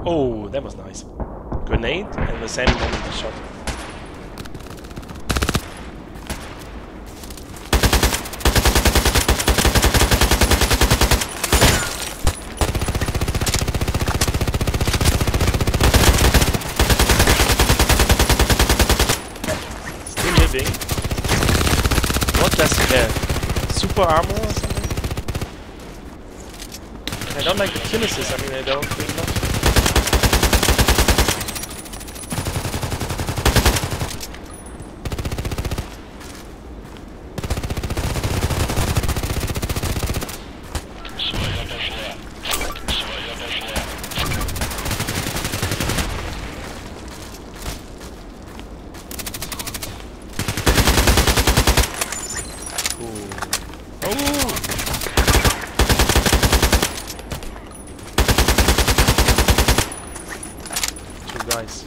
Oh, that was nice. Grenade and the same moment the shot. Still living. What does he have? Super armor or something? I don't like the kill assist, I mean I don't think much. Guys.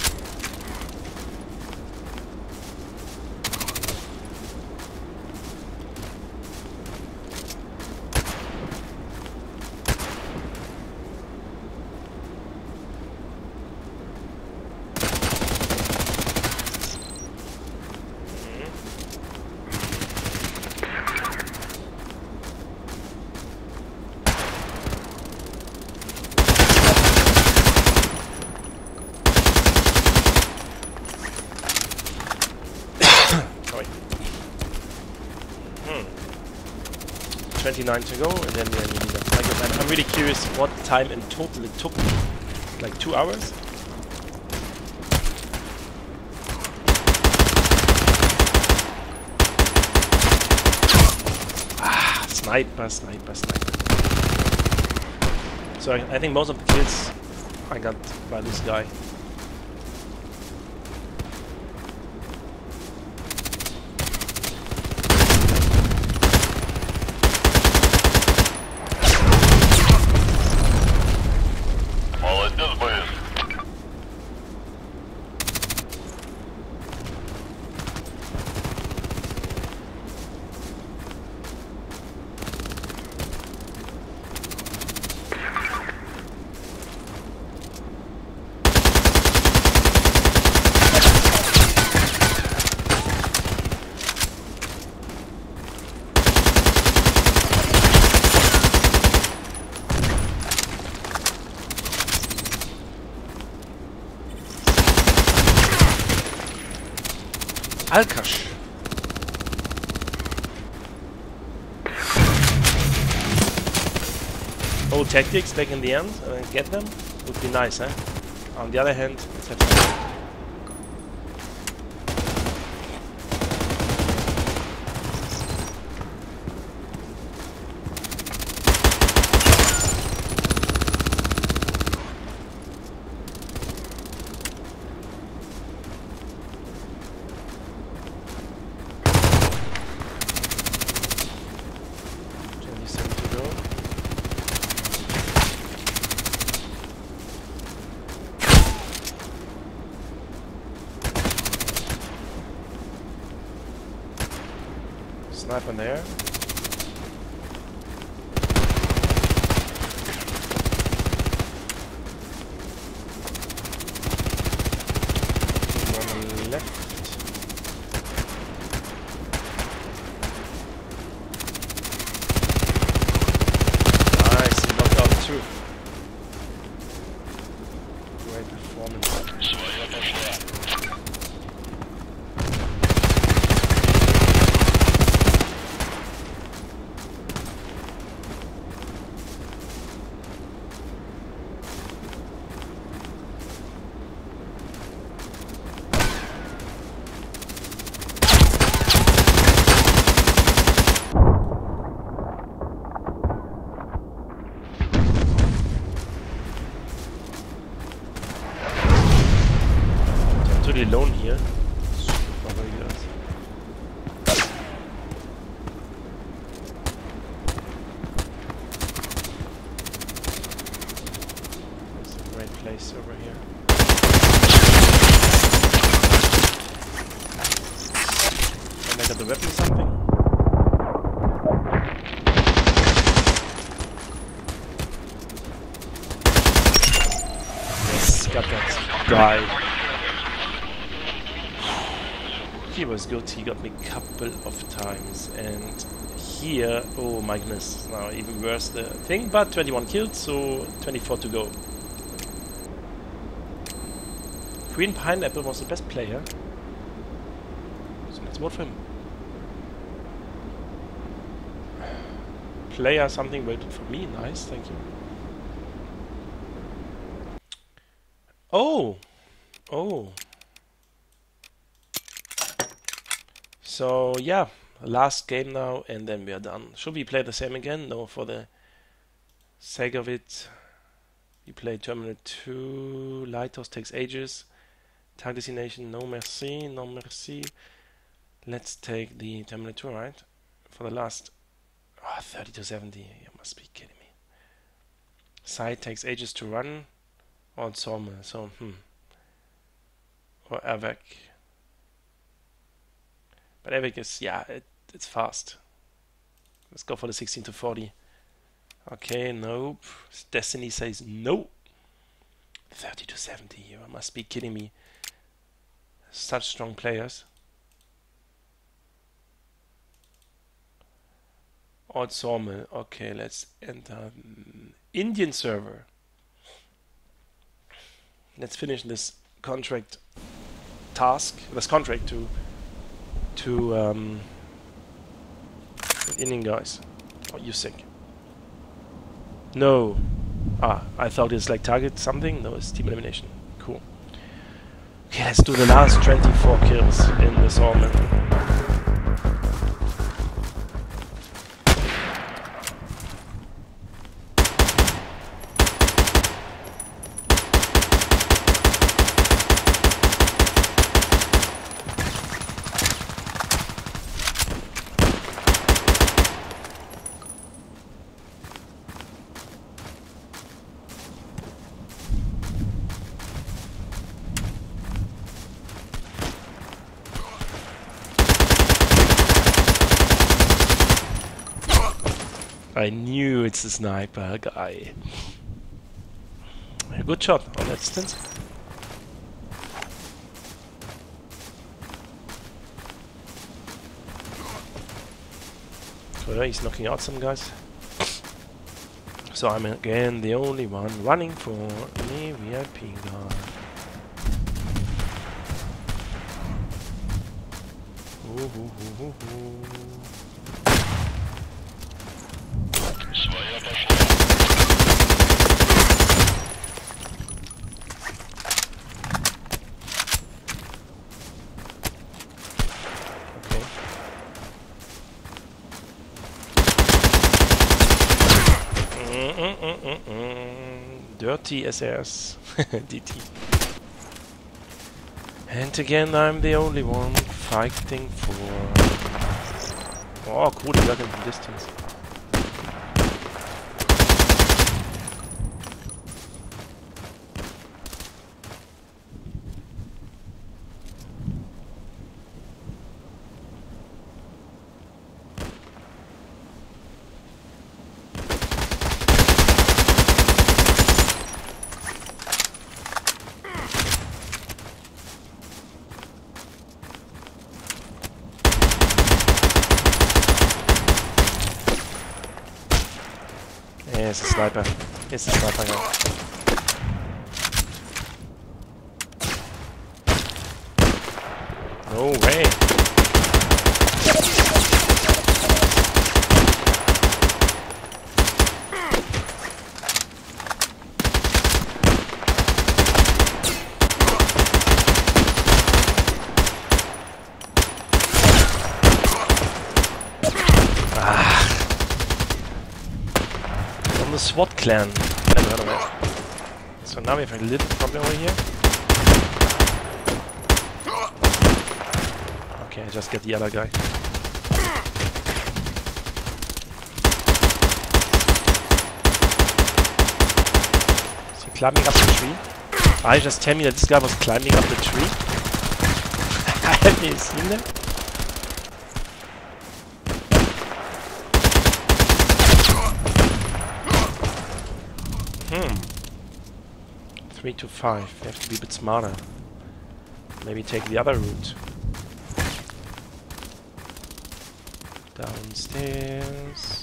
Sorry. 29 to go, and then we need a tiger. And I'm really curious what time in total it took. Like 2 hours? Ah, sniper. So I think most of the kills I got by this guy. Alkash. Old tactics back in the end, get them, would be nice, eh? On the other hand, let's have fun. Sniper there. One on the left. Nice, he knocked out two. Great performance. Alone here. Super very good. That's a great place over here. And I got the weapon something. got that guy. He was good, he got me a couple of times. And here, oh my goodness, now even worse the thing, but 21 kills, so 24 to go. Green Pineapple was the best player. So let's vote for him. Player something voted for me, nice, thank you. Oh! Oh! So yeah, last game now and then we are done. Should we play the same again? No, for the sake of it. We play Terminal 2, Lighthouse takes ages. Target destination, no merci, no merci. Let's take the Terminal 2, right? For the last... Oh, 30 to 70, you must be kidding me. Site takes ages to run. On Sawmill, so, Or AVAC. But AVAC is, yeah, it's fast. Let's go for the 16 to 40. Okay, nope. Destiny says no. 30 to 70, you must be kidding me. Such strong players. Old Sawmill. Okay, let's enter Indian server. Let's finish this contract task. This contract to Indian guys. Oh, you sick? No. Ah, I thought it's like target something. No, it's team elimination. Cool. Okay, let's do the last 24 kills in the Sawmill. I knew it's the sniper guy. A good shot on that distance. So he's knocking out some guys. So I'm again the only one running for the VIP guy. Ooh, ooh, ooh, ooh, ooh. Dirty SRS DT. And again I'm the only one fighting for... Oh cool, he got him from distance. Yeah, it's a sniper. It's a sniper guy. No way. SWAT clan. Never heard of it. So now we have a little problem over here. Okay, I just get the other guy. Is he climbing up the tree? I just tell me that this guy was climbing up the tree. I haven't seen him. 3 to 5. We have to be a bit smarter. Maybe take the other route. Downstairs.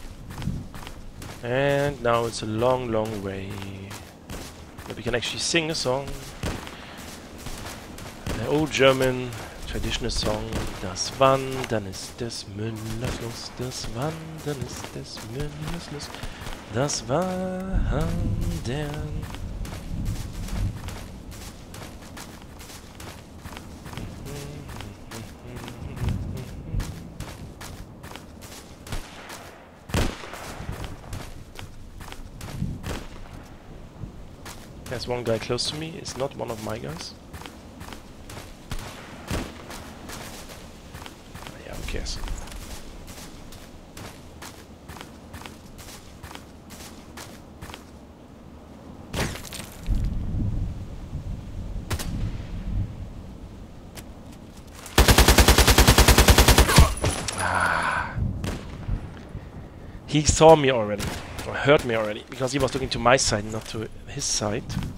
And now it's a long, long way. But we can actually sing a song. An old German traditional song. Das Wandern ist des Müllers Lust. Das Wandern ist des Müllers Lust. Das Wandern. There's one guy close to me. It's not one of my guys. Yeah, who cares? He saw me already, or heard me already, because he was looking to my side, not to his side.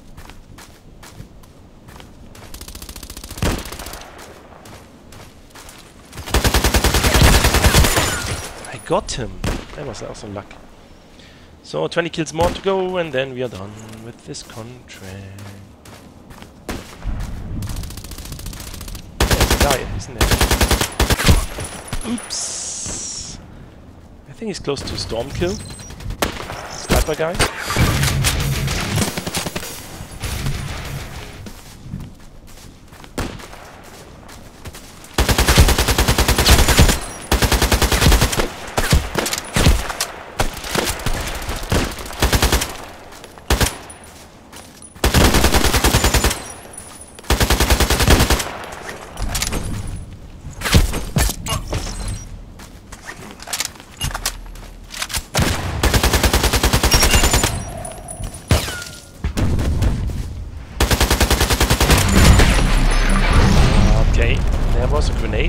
I got him! That was also luck. So 20 kills more to go, and then we are done with this contract. There's a guy, isn't there? Oops! I think he's close to storm kill. Sniper guy. Was a grenade.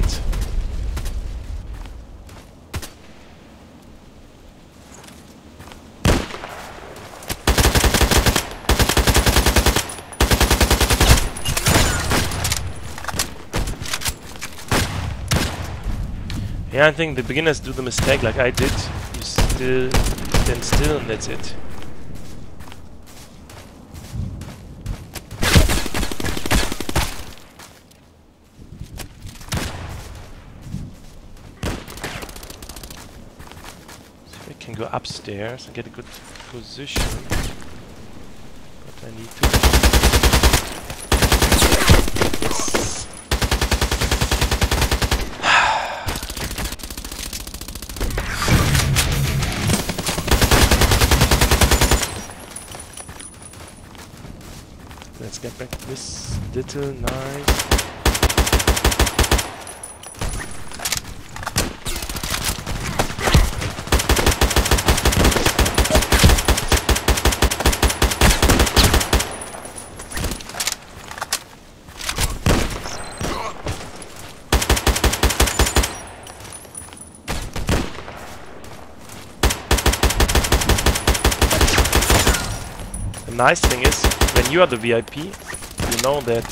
Yeah, I think the beginners do the mistake like I did. You still stand still and that's it. Can go upstairs and get a good position, but I need to. Yes. Let's get back to this little nice. The nice thing is, when you are the VIP, you know that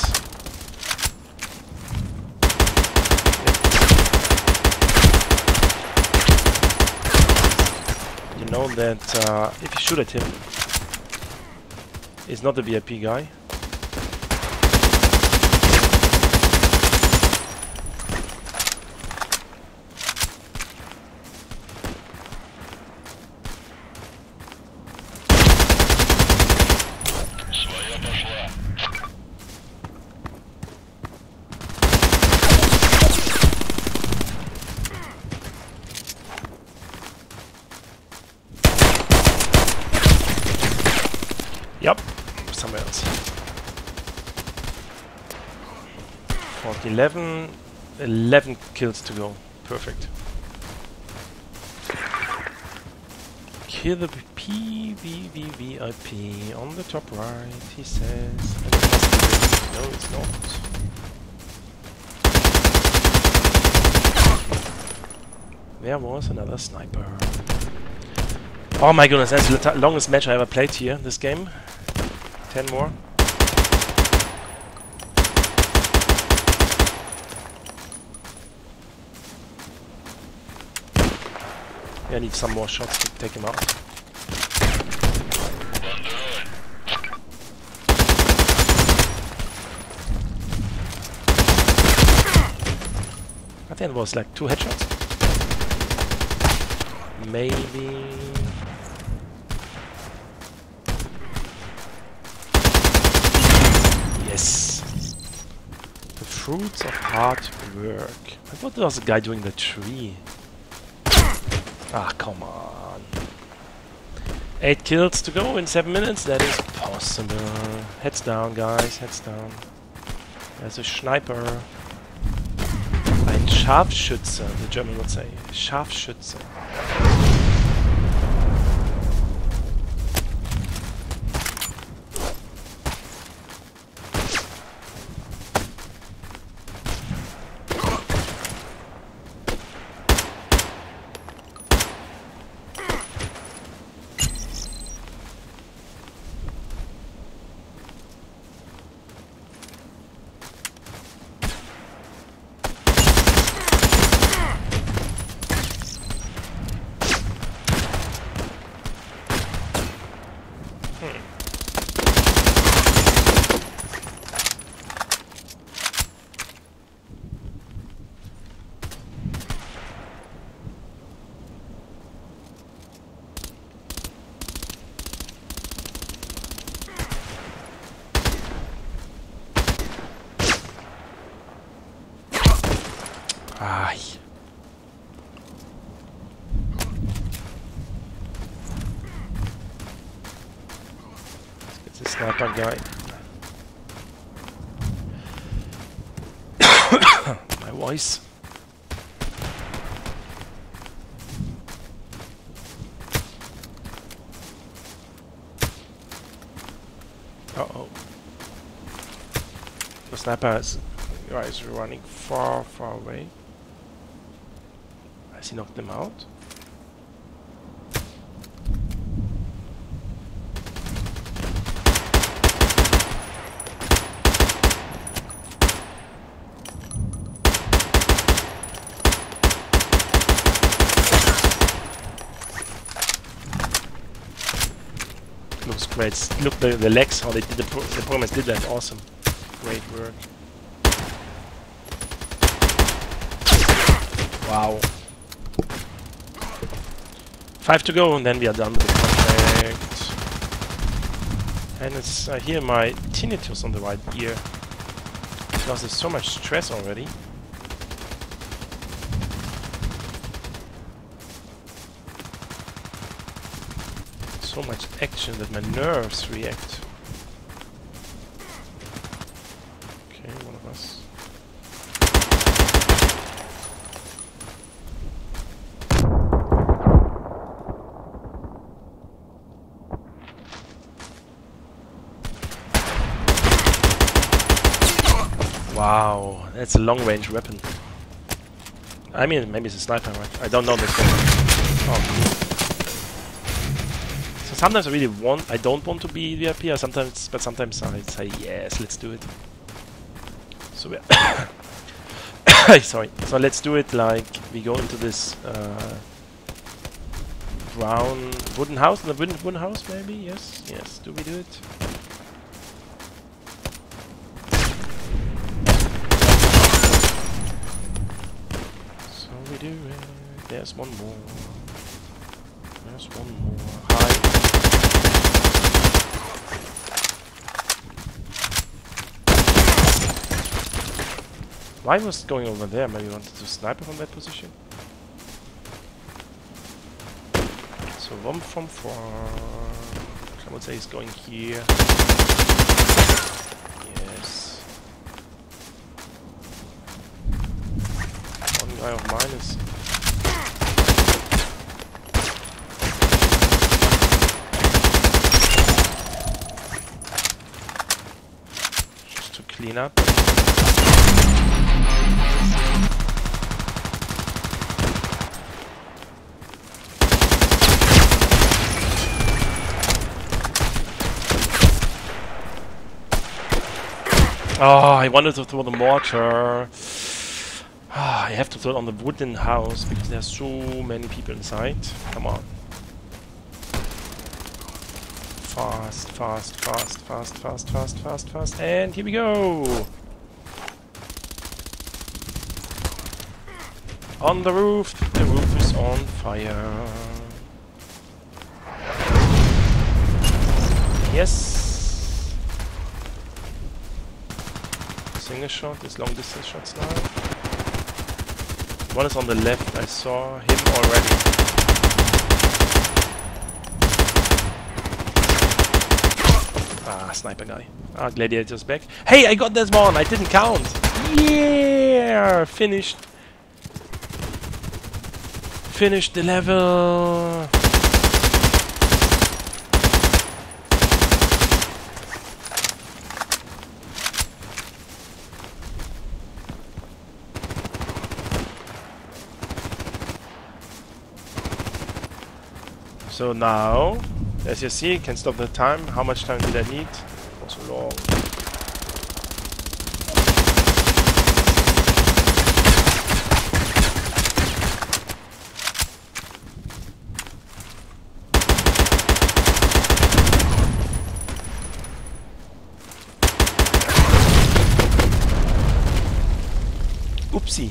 if you shoot at him, he's not the VIP guy. Yep, somewhere else. 11 kills to go. Perfect. Kill the PVVIP on the top right, he says. And it must be this. No, it's not. There was another sniper. Oh my goodness, that's the longest match I ever played here, this game. 10 more. I need some more shots to take him out. I think it was like 2 headshots. Maybe. Yes. The fruits of hard work. What was the guy doing in the tree? Ah, come on. 8 kills to go in 7 minutes. That is possible. Heads down, guys. Heads down. There's a Sniper. Ein Scharfschütze, the German would say. Scharfschütze. Ai. Let's get the sniper guy. My voice. Uh-oh. The sniper is running far, far away. Has he knocked them out? Looks great. Look the legs, how they did the performance did that. Awesome. Great work. Wow. 5 to go, and then we are done with the contract. And it's I hear my tinnitus on the right ear because there's so much stress already. So much action that my nerves react. Okay, one of us. Wow, that's a long-range weapon. I mean, maybe it's a sniper, right? I don't know this one. Oh, cool. So sometimes I don't want to be VIP, but sometimes I say yes, let's do it. So we sorry. So let's do it like we go into this brown wooden house, the wooden house, maybe. Yes, yes. Do we do it? Do it. There's one more. There's one more. Hi. Why was it going over there? Maybe you wanted to snipe from that position. So one from far. I would say he's going here. Yes. One guy of mine is. Just to clean up. Oh, I wanted to throw the mortar. I have to throw it on the wooden house because there's so many people inside. Come on. Fast, fast, fast, fast, fast, fast, fast, fast. And here we go. On the roof. The roof is on fire. Yes. Single shot, there's long distance shots now. One is on the left, I saw him already. Ah, sniper guy. Ah, gladiator's back. Hey, I got this one, I didn't count. Yeah, finished. Finished the level. So now, as you see, can stop the time. How much time did I need? It was long. Oopsie.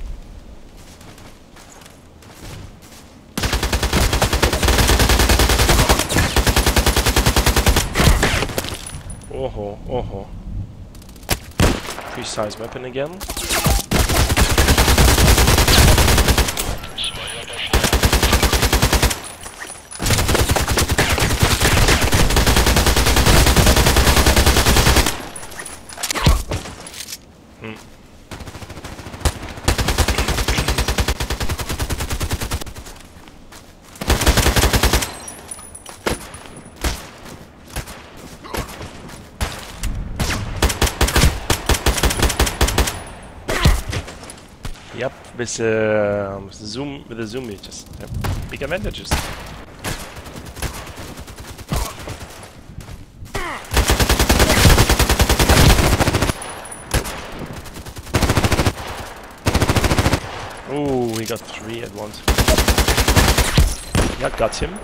Oh, oh, precise weapon again. Yep, with the zoom, you just have big advantages. Oh, we got 3 at once. Yeah, got him.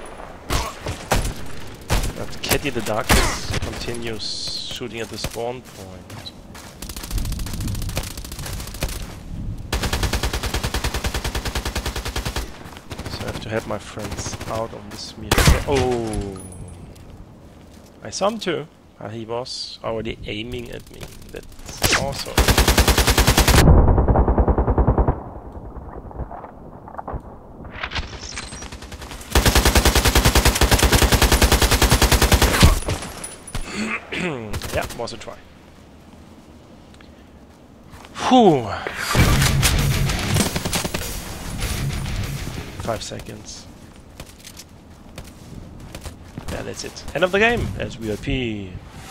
But Caddy the Darkness continues shooting at the spawn point. I have to help my friends out on this meal. Oh! I saw him too. He was already aiming at me. That's awesome. Yeah, was a try. Whew! 5 seconds. Yeah, that's it. End of the game as VIP.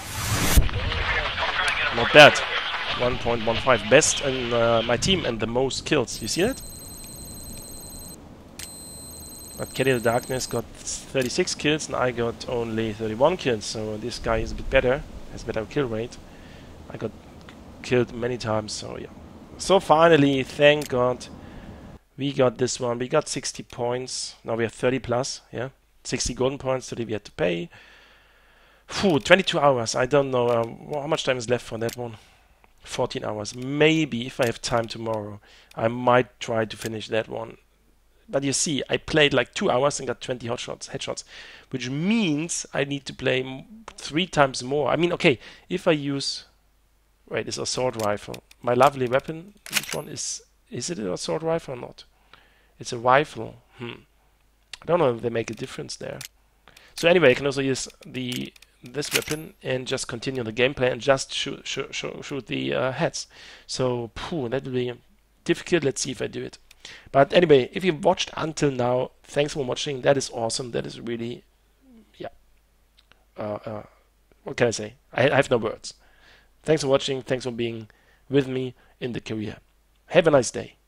Not bad. 1.15. Best in my team and the most kills. You see that? But Caddy the Darkness got 36 kills and I got only 31 kills. So this guy is a bit better. Has better kill rate. I got killed many times. So yeah. So finally, thank God. We got this one. We got 60 points. Now we have 30 plus. Yeah, 60 golden points. 30 we had to pay. Phew, 22 hours. I don't know how much time is left for that one. 14 hours. Maybe if I have time tomorrow, I might try to finish that one. But you see, I played like 2 hours and got 20 headshots, which means I need to play 3 times more. I mean, okay, if I use, wait, it's assault rifle. My lovely weapon. Which one is? Is it an assault rifle or not? It's a rifle. I don't know if they make a difference there. So anyway, I can also use this weapon and just continue the gameplay and just shoot the heads. So that will be difficult. Let's see if I do it. But anyway, if you've watched until now, thanks for watching. That is awesome. That is really, yeah. What can I say? I have no words. Thanks for watching. Thanks for being with me in the career. Have a nice day.